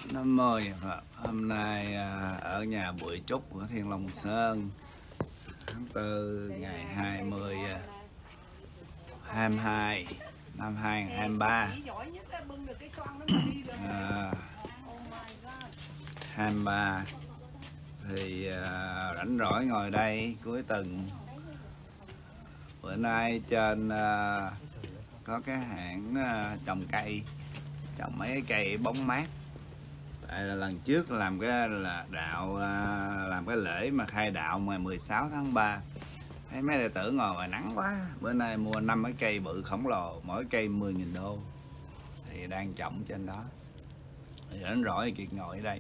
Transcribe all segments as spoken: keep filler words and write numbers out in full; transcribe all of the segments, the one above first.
Năm mới hôm nay ở nhà Bụi Trúc của Thiên Long Sơn, tháng tư ngày hai mươi hai mươi hai năm hai nghìn không trăm hai mươi ba, à, hai mươi ba thì à, rảnh rỗi ngồi đây cuối tuần. Bữa nay trên à, có cái hãng à, trồng cây, trồng mấy cái cây bóng mát. Tại là lần trước làm cái là đạo làm cái lễ mà khai đạo ngày mười sáu tháng ba, thấy mấy đệ tử ngồi ngoài nắng quá, bữa nay mua năm cái cây bự khổng lồ, mỗi cây mười nghìn đô thì đang trồng trên đó. Thì rảnh rỗi Kiệt ngồi ở đây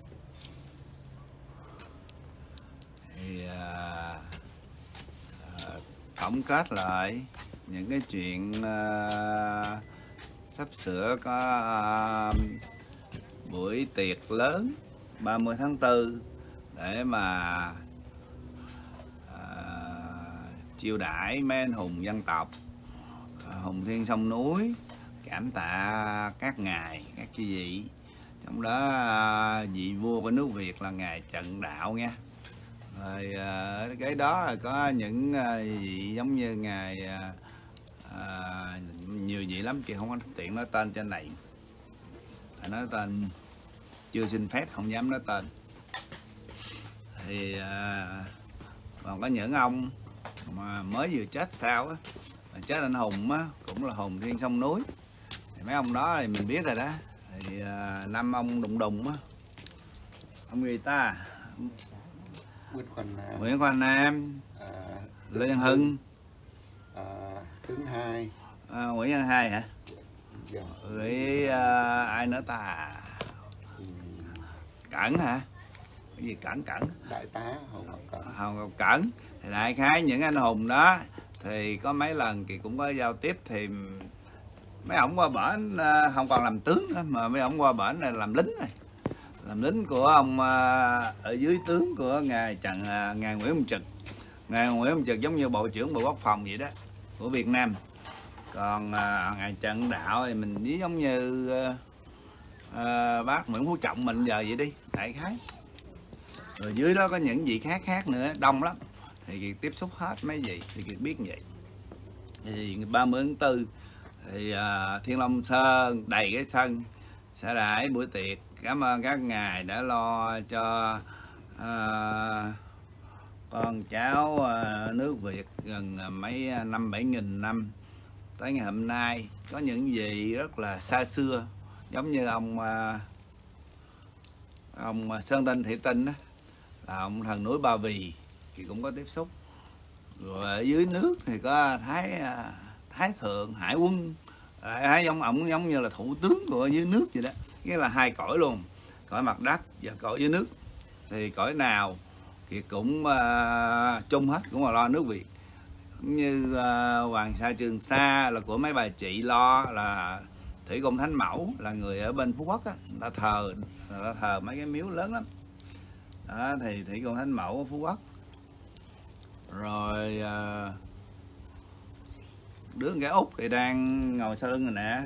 thì à, à, tổng kết lại những cái chuyện à, sắp sửa có à, buổi tiệc lớn ba mươi tháng tư để mà à, chiêu đãi mấy anh hùng dân tộc, hùng thiên sông núi, cảm tạ các ngài, các chư vị. Trong đó à, vị vua của nước Việt là ngài Trần Đạo nha. Rồi à, cái đó là có những à, vị giống như ngài à, à, nhiều vị lắm, chị không có tiện nói tên trên này, phải nói tên chưa xin phép, không dám nói tên. Thì à, còn có những ông mà mới vừa chết sao á, chết anh hùng á, cũng là hùng thiên sông núi, thì mấy ông đó thì mình biết rồi đó. Thì à, năm ông đụng đùng á, ông gì ta, Nguyễn Khoa Nam, Nguyễn Khoa Nam, à, Lê Văn Hưng, à, Tướng Hai, à, Nguyễn Văn Hai hả? dạ. Rồi à, ai nữa ta? Ừ. Cẩn hả? Cái gì Cẩn Cẩn? Đại tá Hồng Ngọc Cẩn. Hồng Ngọc Cẩn. Thì đại khái những anh hùng đó thì có mấy lần thì cũng có giao tiếp, thì mấy ổng qua bển không còn làm tướng nữa, mà mấy ổng qua bển là làm lính rồi, làm lính của ông ở dưới tướng của ngài Trần ngài Nguyễn Văn Trực. Ngài Nguyễn Văn Trực giống như bộ trưởng Bộ Quốc phòng vậy đó của Việt Nam. Còn à, ngài Trần Đạo thì mình ví giống như à, à, bác Nguyễn Phú Trọng mình giờ vậy đi, đại khái. Rồi dưới đó có những vị khác khác nữa, đông lắm, thì Kiệt tiếp xúc hết mấy vị thì Kiệt biết như vậy. Thì ba mươi tháng tư thì à, Thiên Long Sơn đầy cái sân sẽ đãi buổi tiệc. Cảm ơn các ngài đã lo cho à, con cháu à, nước Việt gần mấy năm bảy nghìn năm tới ngày hôm nay. Có những gì rất là xa xưa, giống như ông à, ông Sơn Tinh Thị Tinh đó, là ông thần núi Ba Vì thì cũng có tiếp xúc. Rồi ở dưới nước thì có Thái Thái Thượng Hải Quân, Thái giống ổng giống như là thủ tướng của dưới nước vậy đó, nghĩa là hai cõi luôn, cõi mặt đất và cõi dưới nước. Thì cõi nào thì cũng uh, chung hết, cũng là lo nước Việt. Như uh, Hoàng Sa Trường Sa là của mấy bà chị lo, là Thủy Cung Thánh Mẫu là người ở bên Phú Quốc á, người ta thờ người ta thờ mấy cái miếu lớn lắm đó. Thì Thủy Cung Thánh Mẫu ở Phú Quốc. Rồi uh, đứa cái Út thì đang ngồi sau lưng rồi nè,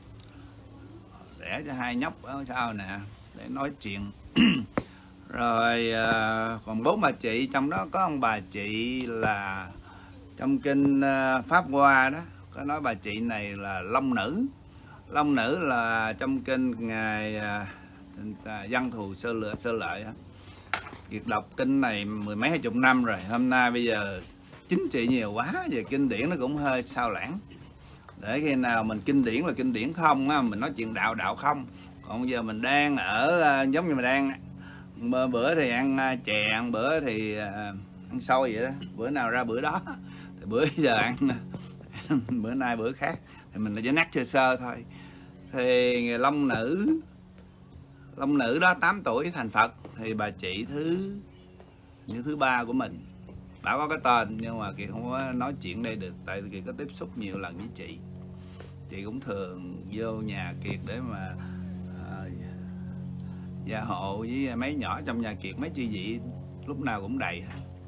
đẻ cho hai nhóc ở sau nè để nói chuyện. Rồi uh, còn bốn bà chị, trong đó có ông bà chị là trong kinh uh, Pháp Hoa đó, có nói bà chị này là Long Nữ. Long Nữ là trong kinh ngài uh, Văn Thù Sơ Lợi Sơ Lợi á. Việc đọc kinh này mười mấy hai chục năm rồi, hôm nay bây giờ chính trị nhiều quá, về kinh điển nó cũng hơi sao lãng. Để khi nào mình kinh điển là kinh điển không á, mình nói chuyện đạo đạo không. Còn giờ mình đang ở uh, giống như mình đang bữa thì ăn uh, chè, ăn bữa thì uh, ăn xôi vậy đó, bữa nào ra bữa đó. Thì bữa giờ ăn bữa nay bữa khác, thì mình chỉ nhắc sơ sơ thôi. Thì Long Nữ Long Nữ đó tám tuổi thành Phật, thì bà chị thứ như thứ ba của mình, bà có cái tên nhưng mà Kiệt không có nói chuyện đây được, tại Kiệt có tiếp xúc nhiều lần với chị. Chị cũng thường vô nhà Kiệt để mà uh, gia hộ với mấy nhỏ trong nhà Kiệt, mấy chi vị lúc nào cũng đầy.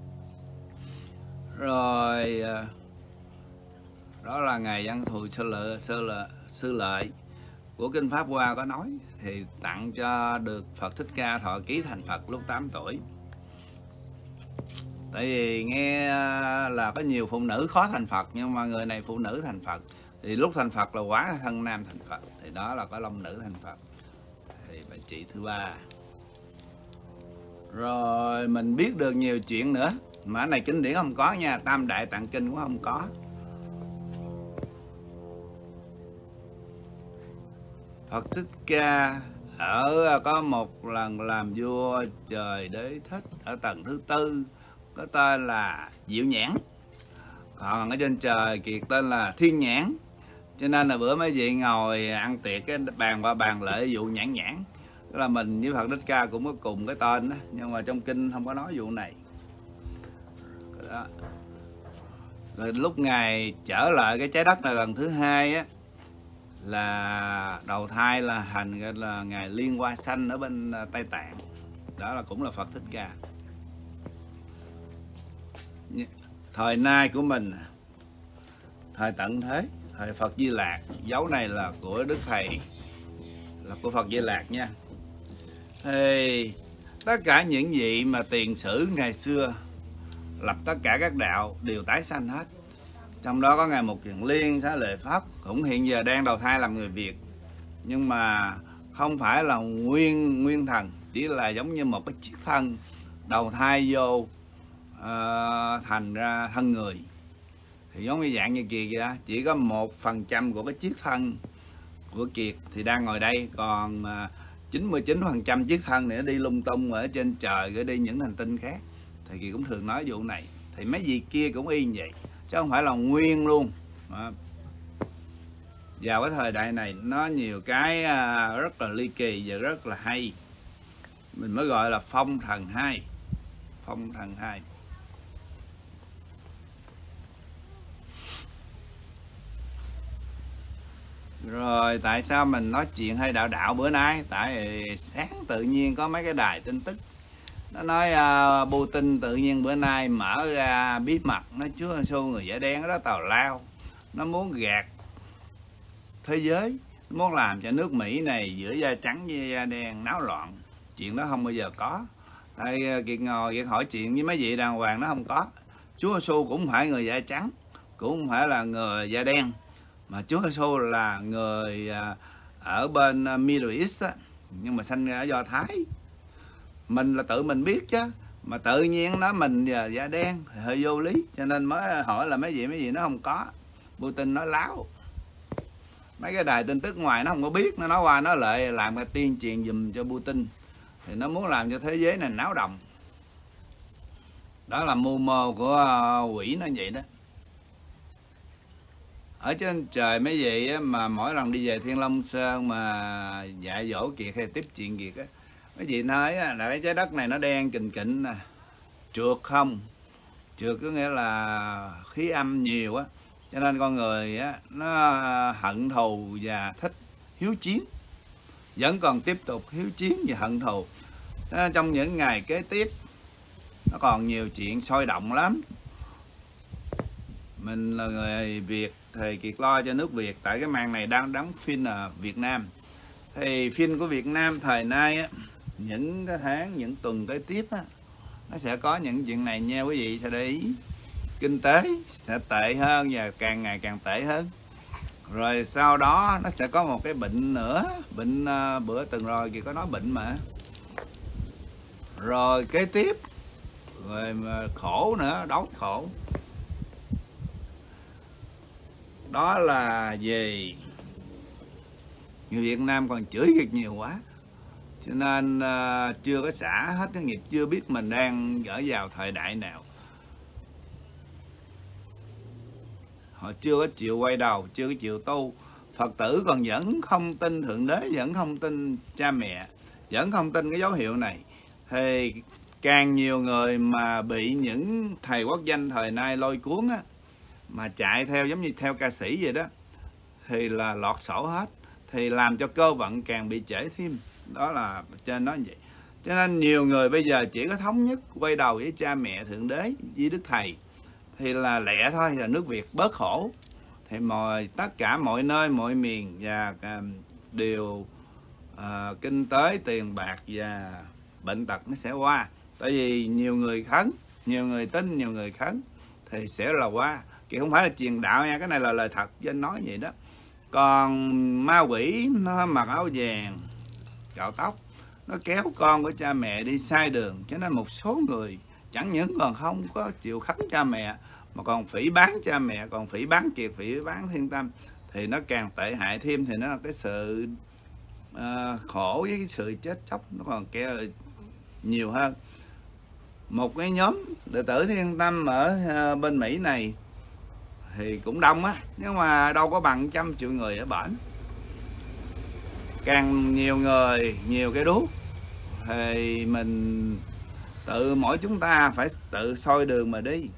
Rồi uh, đó là ngày Văn Thù Sơ Lợi Sơ Lợi Sư Lợi. của Kinh Pháp Hoa có nói, thì tặng cho được Phật Thích Ca thọ ký thành Phật lúc tám tuổi. Tại vì nghe là có nhiều phụ nữ khó thành Phật, nhưng mà người này phụ nữ thành Phật, thì lúc thành Phật là quá thân nam thành Phật, thì đó là có long nữ thành Phật. Thì bà chị thứ ba. Rồi mình biết được nhiều chuyện nữa, mà cái này kinh điển không có nha, Tam Đại Tạng Kinh cũng không có. Phật Thích Ca ở có một lần làm vua Trời Đế Thích ở tầng thứ tư, có tên là Diệu Nhãn, còn ở trên trời kiệt tên là Thiên Nhãn. Cho nên là bữa mấy vị ngồi ăn tiệc cái bàn qua bàn lợi vụ nhãn nhãn, tức là mình với Phật Thích Ca cũng có cùng cái tên đó, nhưng mà trong kinh không có nói vụ này đó. Rồi lúc Ngài trở lại cái trái đất này lần thứ hai á, là đầu thai là hành là Ngài Liên Hoa Sanh ở bên Tây Tạng, đó là cũng là Phật Thích Ca. Thời nay của mình, thời tận thế, thời Phật Di Lạc, dấu này là của Đức Thầy, là của Phật Di Lạc nha. Thì tất cả những vị mà tiền sử ngày xưa lập tất cả các đạo đều tái sanh hết. Trong đó có Ngài Mục Kiền Liên, Xá Lợi Pháp cũng hiện giờ đang đầu thai làm người Việt, nhưng mà không phải là nguyên nguyên thần, chỉ là giống như một cái chiếc thân đầu thai vô uh, thành ra thân người. Thì giống như dạng như Kiệt vậy đó, chỉ có một phần trăm của cái chiếc thân của Kiệt thì đang ngồi đây, còn chín mươi chín phần trăm chiếc thân nữa đi lung tung ở trên trời, rồi đi những hành tinh khác. Thì Kiệt cũng thường nói vụ này. Thì mấy vị kia cũng y như vậy, chứ không phải là nguyên luôn. Đó. Vào cái thời đại này nó nhiều cái rất là ly kỳ và rất là hay, mình mới gọi là phong thần hai. Phong thần hai. Rồi tại sao mình nói chuyện hơi đạo đạo bữa nay? Tại vì sáng tự nhiên có mấy cái đài tin tức nó nói uh, Putin tự nhiên bữa nay mở ra bí mật, nó chứa xô người da đen đó tào lao, nó muốn gạt thế giới, nó muốn làm cho nước Mỹ này giữa da trắng với da đen náo loạn. Chuyện đó không bao giờ có. Tại Kiệt ngồi Kiệt hỏi chuyện với mấy vị đàng hoàng, nó không có. Chúa Giêsu cũng không phải người da trắng, cũng không phải là người da đen, mà Chúa Giêsu là người ở bên Middle East á, nhưng mà sanh ra ở Do Thái. Mình là tự mình biết chứ, mà tự nhiên nói mình giờ da đen thì hơi vô lý, cho nên mới hỏi là mấy vị mấy vị nó không có. Putin nói láo, mấy cái đài tin tức ngoài nó không có biết, nó nói qua nói lại làm cái tuyên truyền dùm cho Putin, thì nó muốn làm cho thế giới này náo động. Đó là mưu mô của quỷ nó vậy đó. Ở trên trời mấy vị mà mỗi lần đi về Thiên Long Sơn mà dạy dỗ Kiệt hay tiếp chuyện Kiệt á, mấy vị nói là cái trái đất này nó đen kình kịnh nè, trượt không, trượt có nghĩa là khí âm nhiều á, cho nên con người á nó hận thù và thích hiếu chiến, vẫn còn tiếp tục hiếu chiến và hận thù. Trong những ngày kế tiếp nó còn nhiều chuyện sôi động lắm. Mình là người Việt thì Kiệt lo cho nước Việt, tại cái màn này đang đóng phim ở Việt Nam. Thì phim của Việt Nam thời nay á, những cái tháng, những tuần kế tiếp á, nó sẽ có những chuyện này nha quý vị sẽ để ý. Kinh tế sẽ tệ hơn và càng ngày càng tệ hơn. Rồi sau đó nó sẽ có một cái bệnh nữa, bệnh uh, bữa tuần rồi Kiệt có nói bệnh mà. Rồi kế tiếp, rồi mà khổ nữa, đói khổ. Đó là gì? Người Việt Nam còn chửi Kiệt nhiều quá, cho nên uh, chưa có xả hết cái nghiệp, chưa biết mình đang ở vào thời đại nào. Họ chưa có chịu quay đầu, chưa có chịu tu. Phật tử còn vẫn không tin Thượng Đế, vẫn không tin cha mẹ, vẫn không tin cái dấu hiệu này. Thì càng nhiều người mà bị những thầy quốc danh thời nay lôi cuốn á, mà chạy theo giống như theo ca sĩ vậy đó, thì là lọt sổ hết, thì làm cho cơ vận càng bị trễ thêm. Đó là trên nói vậy. Cho nên nhiều người bây giờ chỉ có thống nhất quay đầu với cha mẹ, Thượng Đế, với Đức Thầy, thì là lẹ thôi, là nước Việt bớt khổ. Thì mọi tất cả mọi nơi mọi miền và điều à, kinh tế, tiền bạc và bệnh tật nó sẽ qua. Tại vì nhiều người khấn, nhiều người tin, nhiều người khấn thì sẽ là qua. Thì không phải là truyền đạo nha, cái này là lời thật cho anh nói vậy đó. Còn ma quỷ nó mặc áo vàng, cạo tóc, nó kéo con của cha mẹ đi sai đường, cho nên một số người chẳng những còn không có chịu khấn cha mẹ mà còn phỉ bán cha mẹ, còn phỉ bán kiệt, phỉ bán thiên tâm, thì nó càng tệ hại thêm. Thì nó là cái sự uh, khổ với cái sự chết chóc nó còn kéo nhiều hơn. Một cái nhóm đệ tử thiên tâm ở uh, bên Mỹ này thì cũng đông á, nhưng mà đâu có bằng trăm triệu người ở bển. Càng nhiều người, nhiều cái đuốc thì mình tự mỗi chúng ta phải tự soi đường mà đi.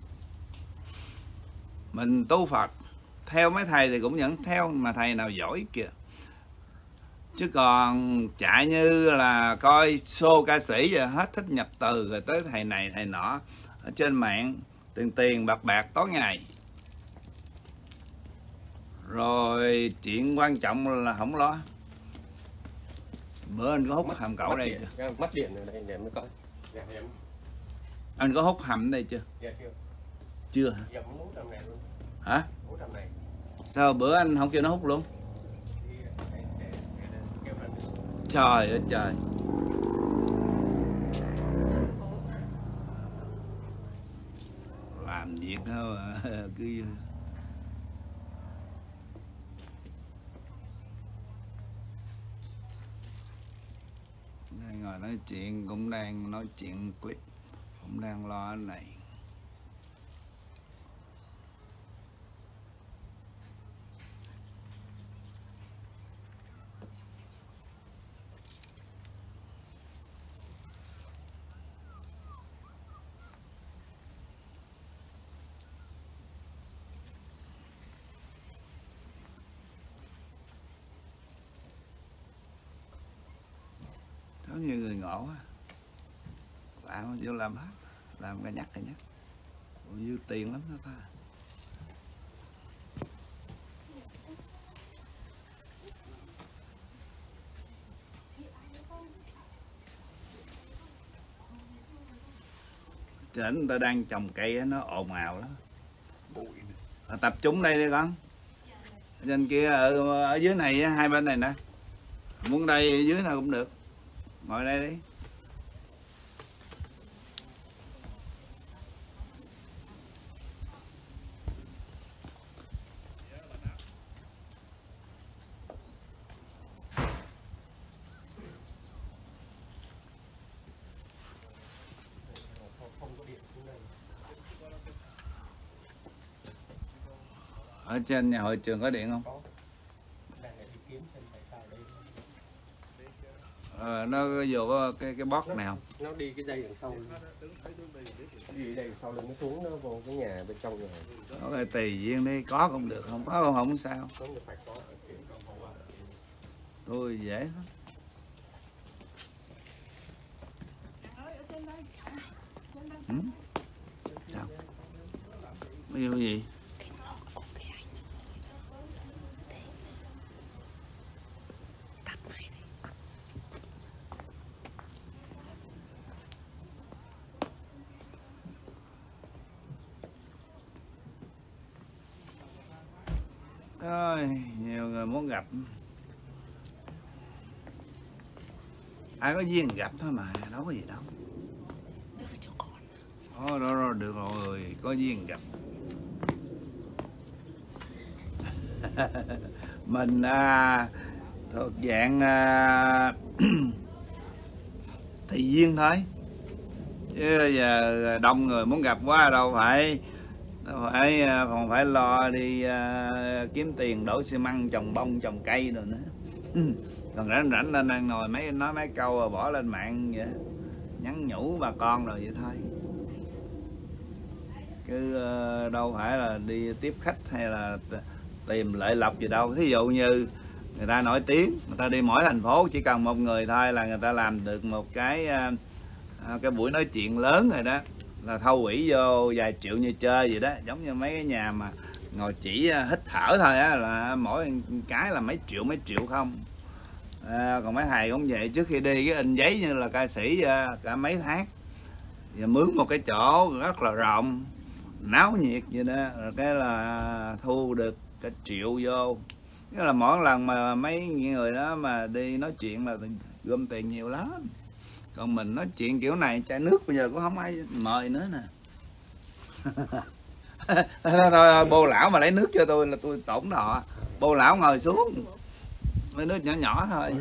Mình tu Phật theo mấy thầy thì cũng vẫn theo, mà thầy nào giỏi kìa. Chứ còn chạy như là coi show ca sĩ rồi hết thích nhập từ rồi tới thầy này thầy nọ ở trên mạng, tiền tiền bạc bạc tối ngày. Rồi chuyện quan trọng là không lo. Bữa anh có hút hầm cậu đây chưa? Mất điện ở đây để mới coi. Dạ, em... Anh có hút hầm đây chưa? Dạ chưa. Chưa hả? Dạ, muốn hút này luôn. Hả? Hút này. Sao bữa anh không kêu nó hút luôn? Thì, để, để, để, để, trời ơi trời. Làm việc thôi mà. Cứ đang ngồi nói chuyện, cũng đang nói chuyện clip, cũng đang lo cái này. Giống như người ngộ á, làm vô làm hết, làm cái nhắc cái nhắc, dư tiền lắm đó ta. Trên người ta đang trồng cây á, nó ồn ào lắm. Tập trung đây đi con. Trên kia ở, ở dưới này hai bên này nè, muốn đây dưới nào cũng được. Ngồi đây đi. Ở trên nhà hội trường có điện không? Có. Ờ, nó vô cái cái box nào? Nó đi cái dây đằng sau. Đi đây đằng sau lên nó xuống, nó vô cái nhà bên trong nhà. Có cái tùy duyên đi, có cũng được, không có không, không sao. Tôi dễ lắm. Ừ? Sao? Có yêu gì? Thôi, nhiều người muốn gặp. Ai có duyên gặp thôi mà, đâu có gì đâu. Đưa cho con. Ồ, đó rồi, được rồi, có duyên gặp. Mình à, thuộc dạng à, thì duyên thôi. Chứ giờ đông người muốn gặp quá đâu phải đâu phải còn phải lo đi uh, kiếm tiền đổ xi măng, trồng bông, trồng cây rồi nữa. Còn rảnh rảnh lên đang ngồi mấy nói mấy câu rồi bỏ lên mạng vậy, nhắn nhủ bà con rồi vậy thôi. Cứ uh, đâu phải là đi tiếp khách hay là tìm lợi lộc gì đâu. Thí dụ như người ta nổi tiếng, người ta đi mỗi thành phố chỉ cần một người thôi là người ta làm được một cái uh, cái buổi nói chuyện lớn rồi đó, là thâu quỹ vô vài triệu như chơi vậy đó. Giống như mấy cái nhà mà ngồi chỉ hít thở thôi á là mỗi cái là mấy triệu mấy triệu không. À, còn mấy thầy cũng vậy, trước khi đi cái in giấy như là ca sĩ cả mấy tháng, và mướn một cái chỗ rất là rộng náo nhiệt vậy đó, rồi cái là thu được cả triệu vô. Tức là mỗi lần mà mấy người đó mà đi nói chuyện là gom tiền nhiều lắm. Còn mình nói chuyện kiểu này chai nước bây giờ cũng không ai mời nữa nè. Thôi, thôi bô lão mà lấy nước cho tôi là tôi tổn thọ. Bô lão ngồi xuống, mấy nước nhỏ nhỏ thôi.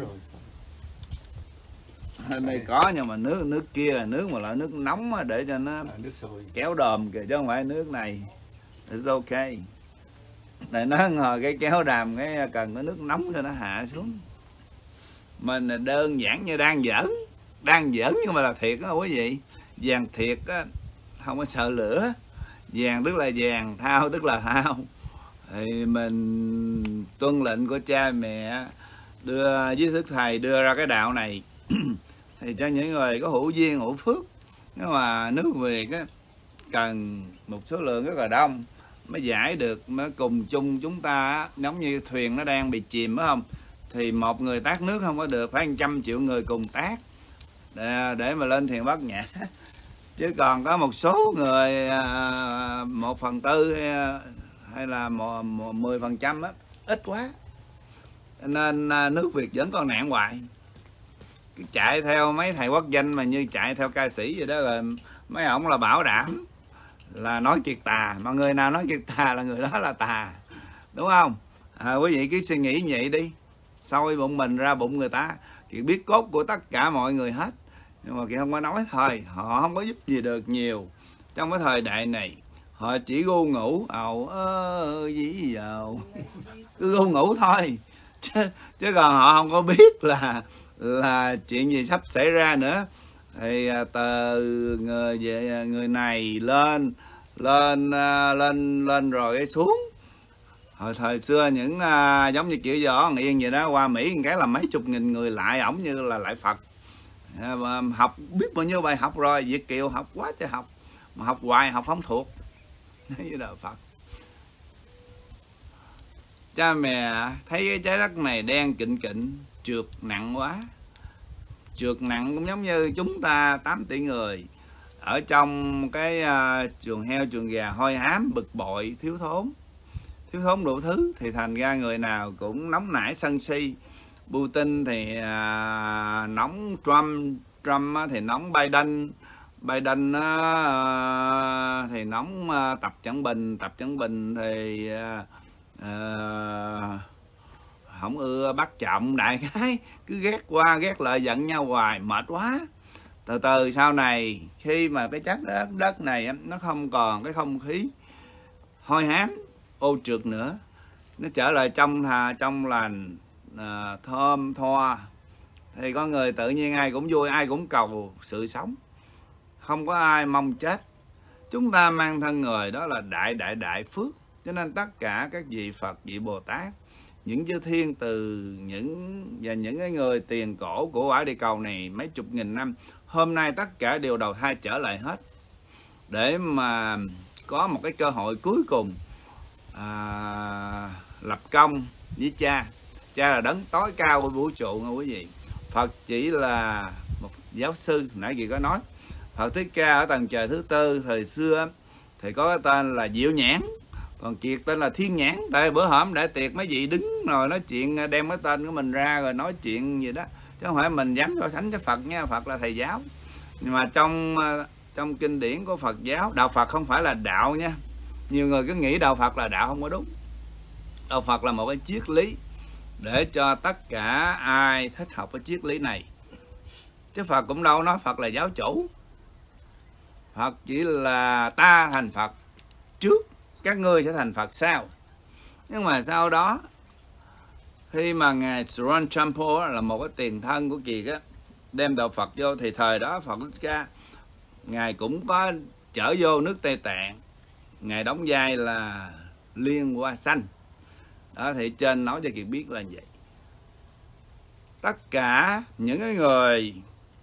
Đây có, nhưng mà nước nước kia là nước mà loại nước nóng để cho nó nước sôi kéo đờm kìa, chứ không phải nước này. It's ok. Tại nó ngồi cái kéo đàm cái cần cái nước nóng cho nó hạ xuống. Mình là đơn giản như đang giỡn, đang giỡn nhưng mà là thiệt đó quý vị. Vàng thiệt á, không có sợ lửa. Vàng tức là vàng, thao tức là thao. Thì mình tuân lệnh của cha mẹ đưa với thức thầy đưa ra cái đạo này thì cho những người có hữu duyên hữu phước. Nhưng mà nước Việt á, cần một số lượng rất là đông mới giải được, mới cùng chung chúng ta. Giống như thuyền nó đang bị chìm phải không, thì một người tát nước không có được, phải một trăm triệu người cùng tát để, để mà lên thuyền Bát Nhã. Chứ còn có một số người một phần tư hay, hay là một, một, mười phần trăm á, ít quá, nên nước Việt vẫn còn nạn hoài. Cứ chạy theo mấy thầy quốc danh mà như chạy theo ca sĩ vậy đó, rồi mấy ổng là bảo đảm là nói kiệt tà, mà người nào nói kiệt tà là người đó là tà, đúng không? À, quý vị cứ suy nghĩ vậy đi, soi bụng mình ra bụng người ta, Kiệt biết cốt của tất cả mọi người hết, nhưng mà Kiệt không có nói thôi. Họ không có giúp gì được nhiều trong cái thời đại này. Họ chỉ gu ngủ ầu ơ dí dầu, cứ gu ngủ thôi, chứ, chứ còn họ không có biết là là chuyện gì sắp xảy ra nữa. Thì từ người về người này lên lên lên lên rồi cái xuống. Hồi thời xưa những uh, giống như kiểu giờ Ấn Yên vậy đó, qua Mỹ cái là mấy chục nghìn người lại ổng như là lại Phật. Uh, học biết bao nhiêu bài học rồi, Việt kiều học quá trời học, mà học hoài học không thuộc. Với đời Phật. Cha mẹ thấy cái trái đất này đen kịnh kịnh, trượt nặng quá. Trượt nặng cũng giống như chúng ta tám tỷ người ở trong cái uh, chuồng heo chuồng gà hôi hám, bực bội, thiếu thốn thiếu thốn đủ thứ, thì thành ra người nào cũng nóng nảy sân si. Putin thì uh, nóng Trump, Trump thì nóng Biden, Biden uh, thì nóng uh, Tập Cận Bình, Tập Cận Bình thì uh, uh, không ưa Bắt Trọng. Đại khái cứ ghét qua ghét lại giận nhau hoài, mệt quá. Từ từ sau này khi mà cái chất đất, đất này nó không còn cái không khí hôi hám ô trượt nữa, nó trở lại trong thà trong lành, à, thơm tho, thì có người tự nhiên ai cũng vui, ai cũng cầu sự sống, không có ai mong chết. Chúng ta mang thân người đó là đại đại đại phước. Cho nên tất cả các vị Phật, vị Bồ Tát, những chư thiên từ những và những cái người tiền cổ của quả địa cầu này mấy chục nghìn năm, hôm nay tất cả đều đầu thai trở lại hết, để mà có một cái cơ hội cuối cùng à, lập công với cha. Cha là đấng tối cao của vũ trụ nha quý vị. Phật chỉ là một giáo sư. Nãy chị có nói Phật Thích Ca ở tầng trời thứ tư thời xưa thì có cái tên là Diệu Nhãn, còn Kiệt tên là Thiên Nhãn. Tại bữa hổm để tiệc mấy vị đứng rồi nói chuyện, đem cái tên của mình ra rồi nói chuyện gì đó, chứ không phải mình dám so sánh với Phật nha. Phật là thầy giáo, nhưng mà trong trong kinh điển của Phật giáo, đạo Phật không phải là đạo nha. Nhiều người cứ nghĩ đạo Phật là đạo, không có đúng. Đạo Phật là một cái triết lý để cho tất cả ai thích học cái triết lý này. Chứ Phật cũng đâu nói Phật là giáo chủ. Phật chỉ là ta thành Phật trước, các ngươi sẽ thành Phật sau. Nhưng mà sau đó khi mà ngài Sron Champo là một cái tiền thân của Kiệt á, đem đạo Phật vô, thì thời đó Phật Thích Ca ngài cũng có trở vô nước Tây Tạng, ngài đóng vai là Liên Hoa Xanh đó. Thì trên nói cho Kiệt biết là vậy. Tất cả những cái người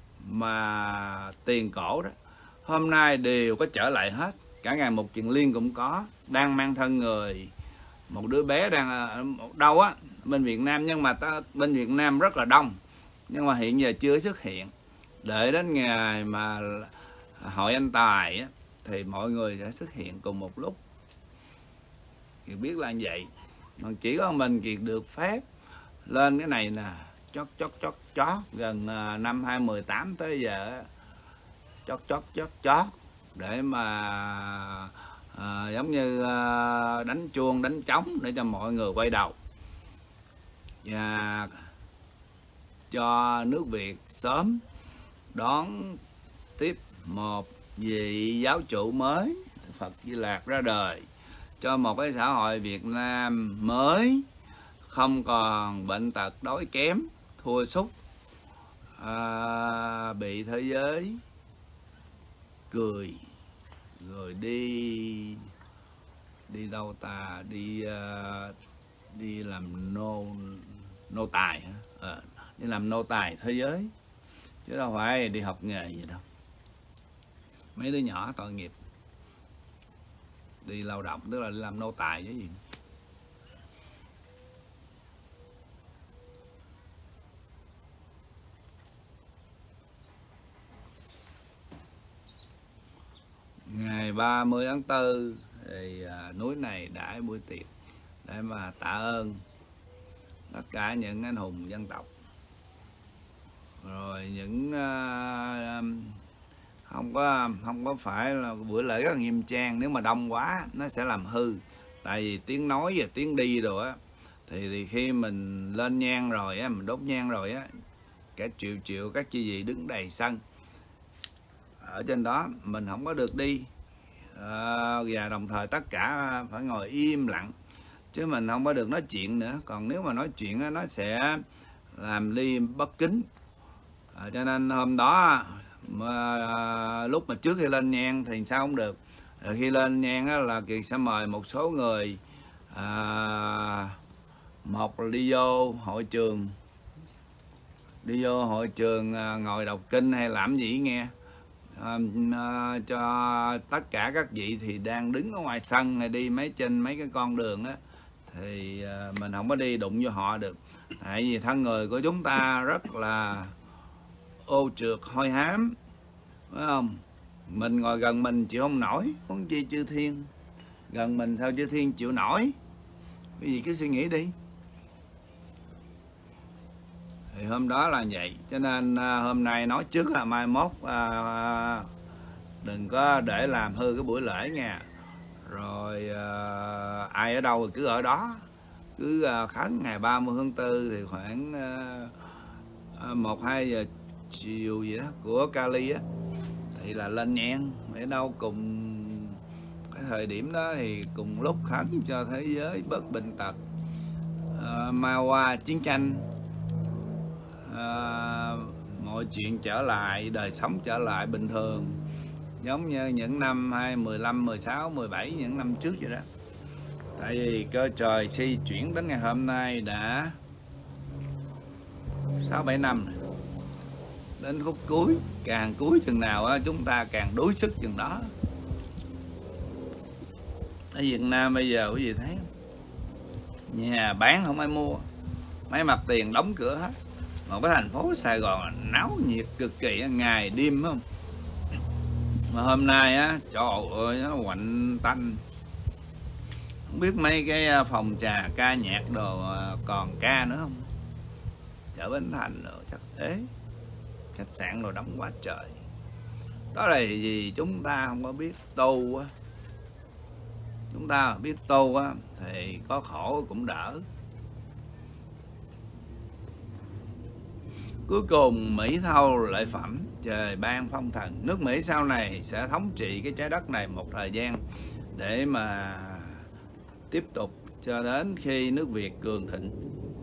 mà tiền cổ đó hôm nay đều có trở lại hết. Cả ngài Mục Kiền Liên cũng có, đang mang thân người một đứa bé đang ở đâu á bên Việt Nam, nhưng mà ta, bên Việt Nam rất là đông, nhưng mà hiện giờ chưa xuất hiện. Đợi đến ngày mà hội anh tài á, thì mọi người sẽ xuất hiện cùng một lúc. Kiệt biết là như vậy, mà chỉ có mình Kiệt được phép lên cái này nè, chót chót chót chót gần năm hai mười tám tới giờ chót chót chót chót để mà à, giống như à, đánh chuông đánh trống để cho mọi người quay đầu và cho nước Việt sớm đón tiếp một vị giáo chủ mới, Phật Di Lạc ra đời, cho một cái xã hội Việt Nam mới, không còn bệnh tật đói kém thua sút, à, bị thế giới cười rồi đi đi đâu ta đi uh, đi làm nô nô tài hả? À, đi làm nô tài thế giới, chứ đâu phải đi học nghề gì đâu. Mấy đứa nhỏ tội nghiệp đi lao động, tức là đi làm nô tài chứ gì. Ngày ba mươi tháng tư thì à, núi này đãi buổi tiệc để mà tạ ơn tất cả những anh hùng dân tộc, rồi những à, không có không có phải là buổi lễ rất nghiêm trang. Nếu mà đông quá nó sẽ làm hư, tại vì tiếng nói và tiếng đi rồi á, thì, thì khi mình lên nhang rồi á, mình đốt nhang rồi á, cả triệu triệu các chư vị đứng đầy sân ở trên đó, mình không có được đi, à, và đồng thời tất cả phải ngồi im lặng, chứ mình không có được nói chuyện nữa. Còn nếu mà nói chuyện á, nó sẽ làm đi bất kính, à, cho nên hôm đó mà, à, lúc mà trước khi lên nhang thì sao không được. À, khi lên nhang á, là Kiệt sẽ mời một số người, à, một là đi vô hội trường, đi vô hội trường à, ngồi đọc kinh hay làm gì nghe. À, à, cho tất cả các vị thì đang đứng ở ngoài sân hay đi mấy trên mấy cái con đường á, thì à, mình không có đi đụng vô họ được, tại vì thân người của chúng ta rất là ô trượt hôi hám, phải không? Mình ngồi gần mình chịu không nổi, huống chi chư thiên gần mình sao chư thiên chịu nổi. Cái gì cứ suy nghĩ đi. Thì hôm đó là vậy, cho nên à, hôm nay nói trước là mai mốt à, đừng có để làm hư cái buổi lễ nha. Rồi à, ai ở đâu thì cứ ở đó, cứ à, khấn ngày ba mươi tháng tư thì khoảng à, một hai giờ chiều gì đó của Kali á, thì là lên nhang. Ở đâu cùng cái thời điểm đó thì cùng lúc khấn cho thế giới bớt bệnh tật, à, ma qua chiến tranh, À, mọi chuyện trở lại, đời sống trở lại bình thường, giống như những năm hai mười lăm, mười sáu, mười bảy, những năm trước vậy đó. Tại vì cơ trời si chuyển đến ngày hôm nay đã sáu bảy năm rồi. Đến khúc cuối, càng cuối chừng nào á, chúng ta càng đuối sức chừng đó. Ở Việt Nam bây giờ quý vị thấy nhà bán không ai mua, mấy mặt tiền đóng cửa hết. Một cái thành phố Sài Gòn náo nhiệt cực kỳ, ngày đêm không. Mà hôm nay á, trời ơi nó quạnh tanh. Không biết mấy cái phòng trà ca nhạc đồ còn ca nữa không? Chợ Bến Thành rồi chắc thế, khách sạn đồ đóng quá trời. Đó là gì chúng ta không có biết tu á. Chúng ta biết tu á thì có khổ cũng đỡ. Cuối cùng Mỹ thâu lợi phẩm, trời ban phong thần. Nước Mỹ sau này sẽ thống trị cái trái đất này một thời gian để mà tiếp tục cho đến khi nước Việt cường thịnh.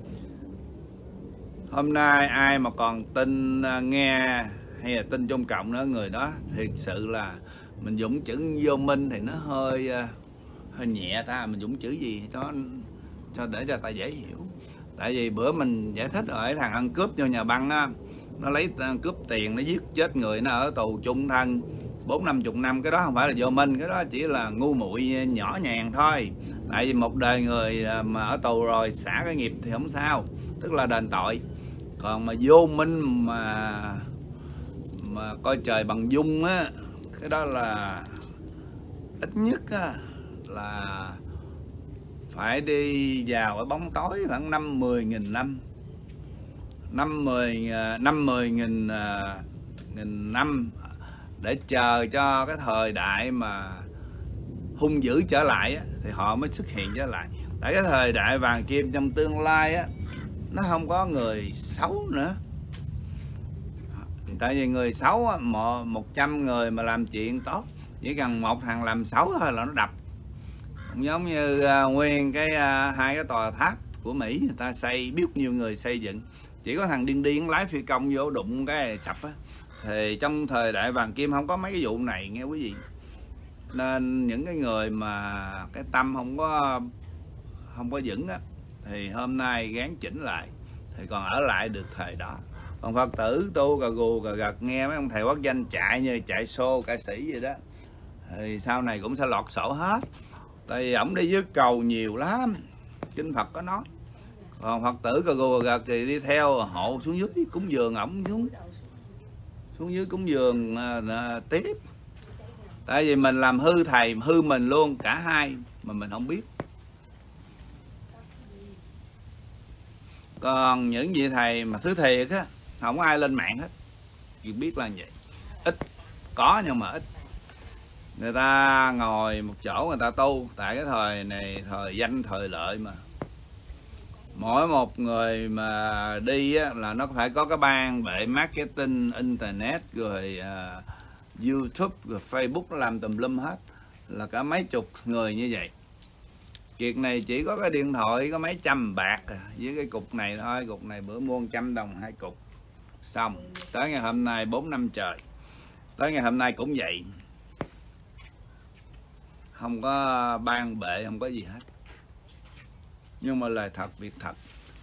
Hôm nay ai mà còn tin nghe hay là tin Trung Cộng nữa, người đó thiệt sự là mình dùng chữ vô minh thì nó hơi hơi nhẹ ta. Mình dùng chữ gì cho cho để cho ta dễ hiểu. Tại vì bữa mình giải thích rồi, thằng ăn cướp vô nhà băng á, nó lấy cướp tiền, nó giết chết người, nó ở tù chung thân bốn năm chục năm. Cái đó không phải là vô minh, cái đó chỉ là ngu muội nhỏ nhàn thôi. Tại vì một đời người mà ở tù rồi xả cái nghiệp thì không sao, tức là đền tội. Còn mà vô minh mà mà coi trời bằng dung á, cái đó là ít nhất á, là phải đi vào ở bóng tối khoảng năm mười nghìn năm, năm mười năm mười nghìn nghìn năm để chờ cho cái thời đại mà hung dữ trở lại á, thì họ mới xuất hiện trở lại. Tại cái thời đại vàng kim trong tương lai á, nó không có người xấu nữa. Tại vì người xấu á, một trăm người mà làm chuyện tốt, chỉ cần một thằng làm xấu thôi là nó đập. Giống như uh, nguyên cái uh, hai cái tòa tháp của Mỹ người ta xây, biết nhiều người xây dựng, chỉ có thằng điên điên lái phi công vô đụng cái sập á. Thì trong thời đại vàng kim không có mấy cái vụ này nghe quý vị. Nên những cái người mà cái tâm không có không có vững á, thì hôm nay gán chỉnh lại thì còn ở lại được thời đó. Còn Phật tử tu cà gù cà gật nghe mấy ông thầy quốc danh chạy như chạy xô ca sĩ vậy đó, thì sau này cũng sẽ lọt sổ hết. Tại vì ổng đi dưới cầu nhiều lắm, kinh Phật có nói. Còn Phật tử cà gù cà gật thì đi theo hộ xuống dưới cúng dường ổng xuống xuống dưới cúng dường uh, tiếp. Tại vì mình làm hư thầy, hư mình luôn, cả hai mà mình không biết. Còn những vị thầy mà thứ thiệt á, không có ai lên mạng hết, chỉ biết là vậy. Ít, có nhưng mà ít. Người ta ngồi một chỗ người ta tu. Tại cái thời này thời danh thời lợi mà, mỗi một người mà đi á, là nó phải có cái ban bệ marketing internet rồi uh, YouTube rồi Facebook, nó làm tùm lum hết, là cả mấy chục người như vậy. Việc này chỉ có cái điện thoại có mấy trăm bạc à, với cái cục này thôi. Cục này bữa mua một trăm đồng hai cục xong. Tới ngày hôm nay bốn năm trời, tới ngày hôm nay cũng vậy, không có ban bệ, không có gì hết. Nhưng mà lời thật việc thật,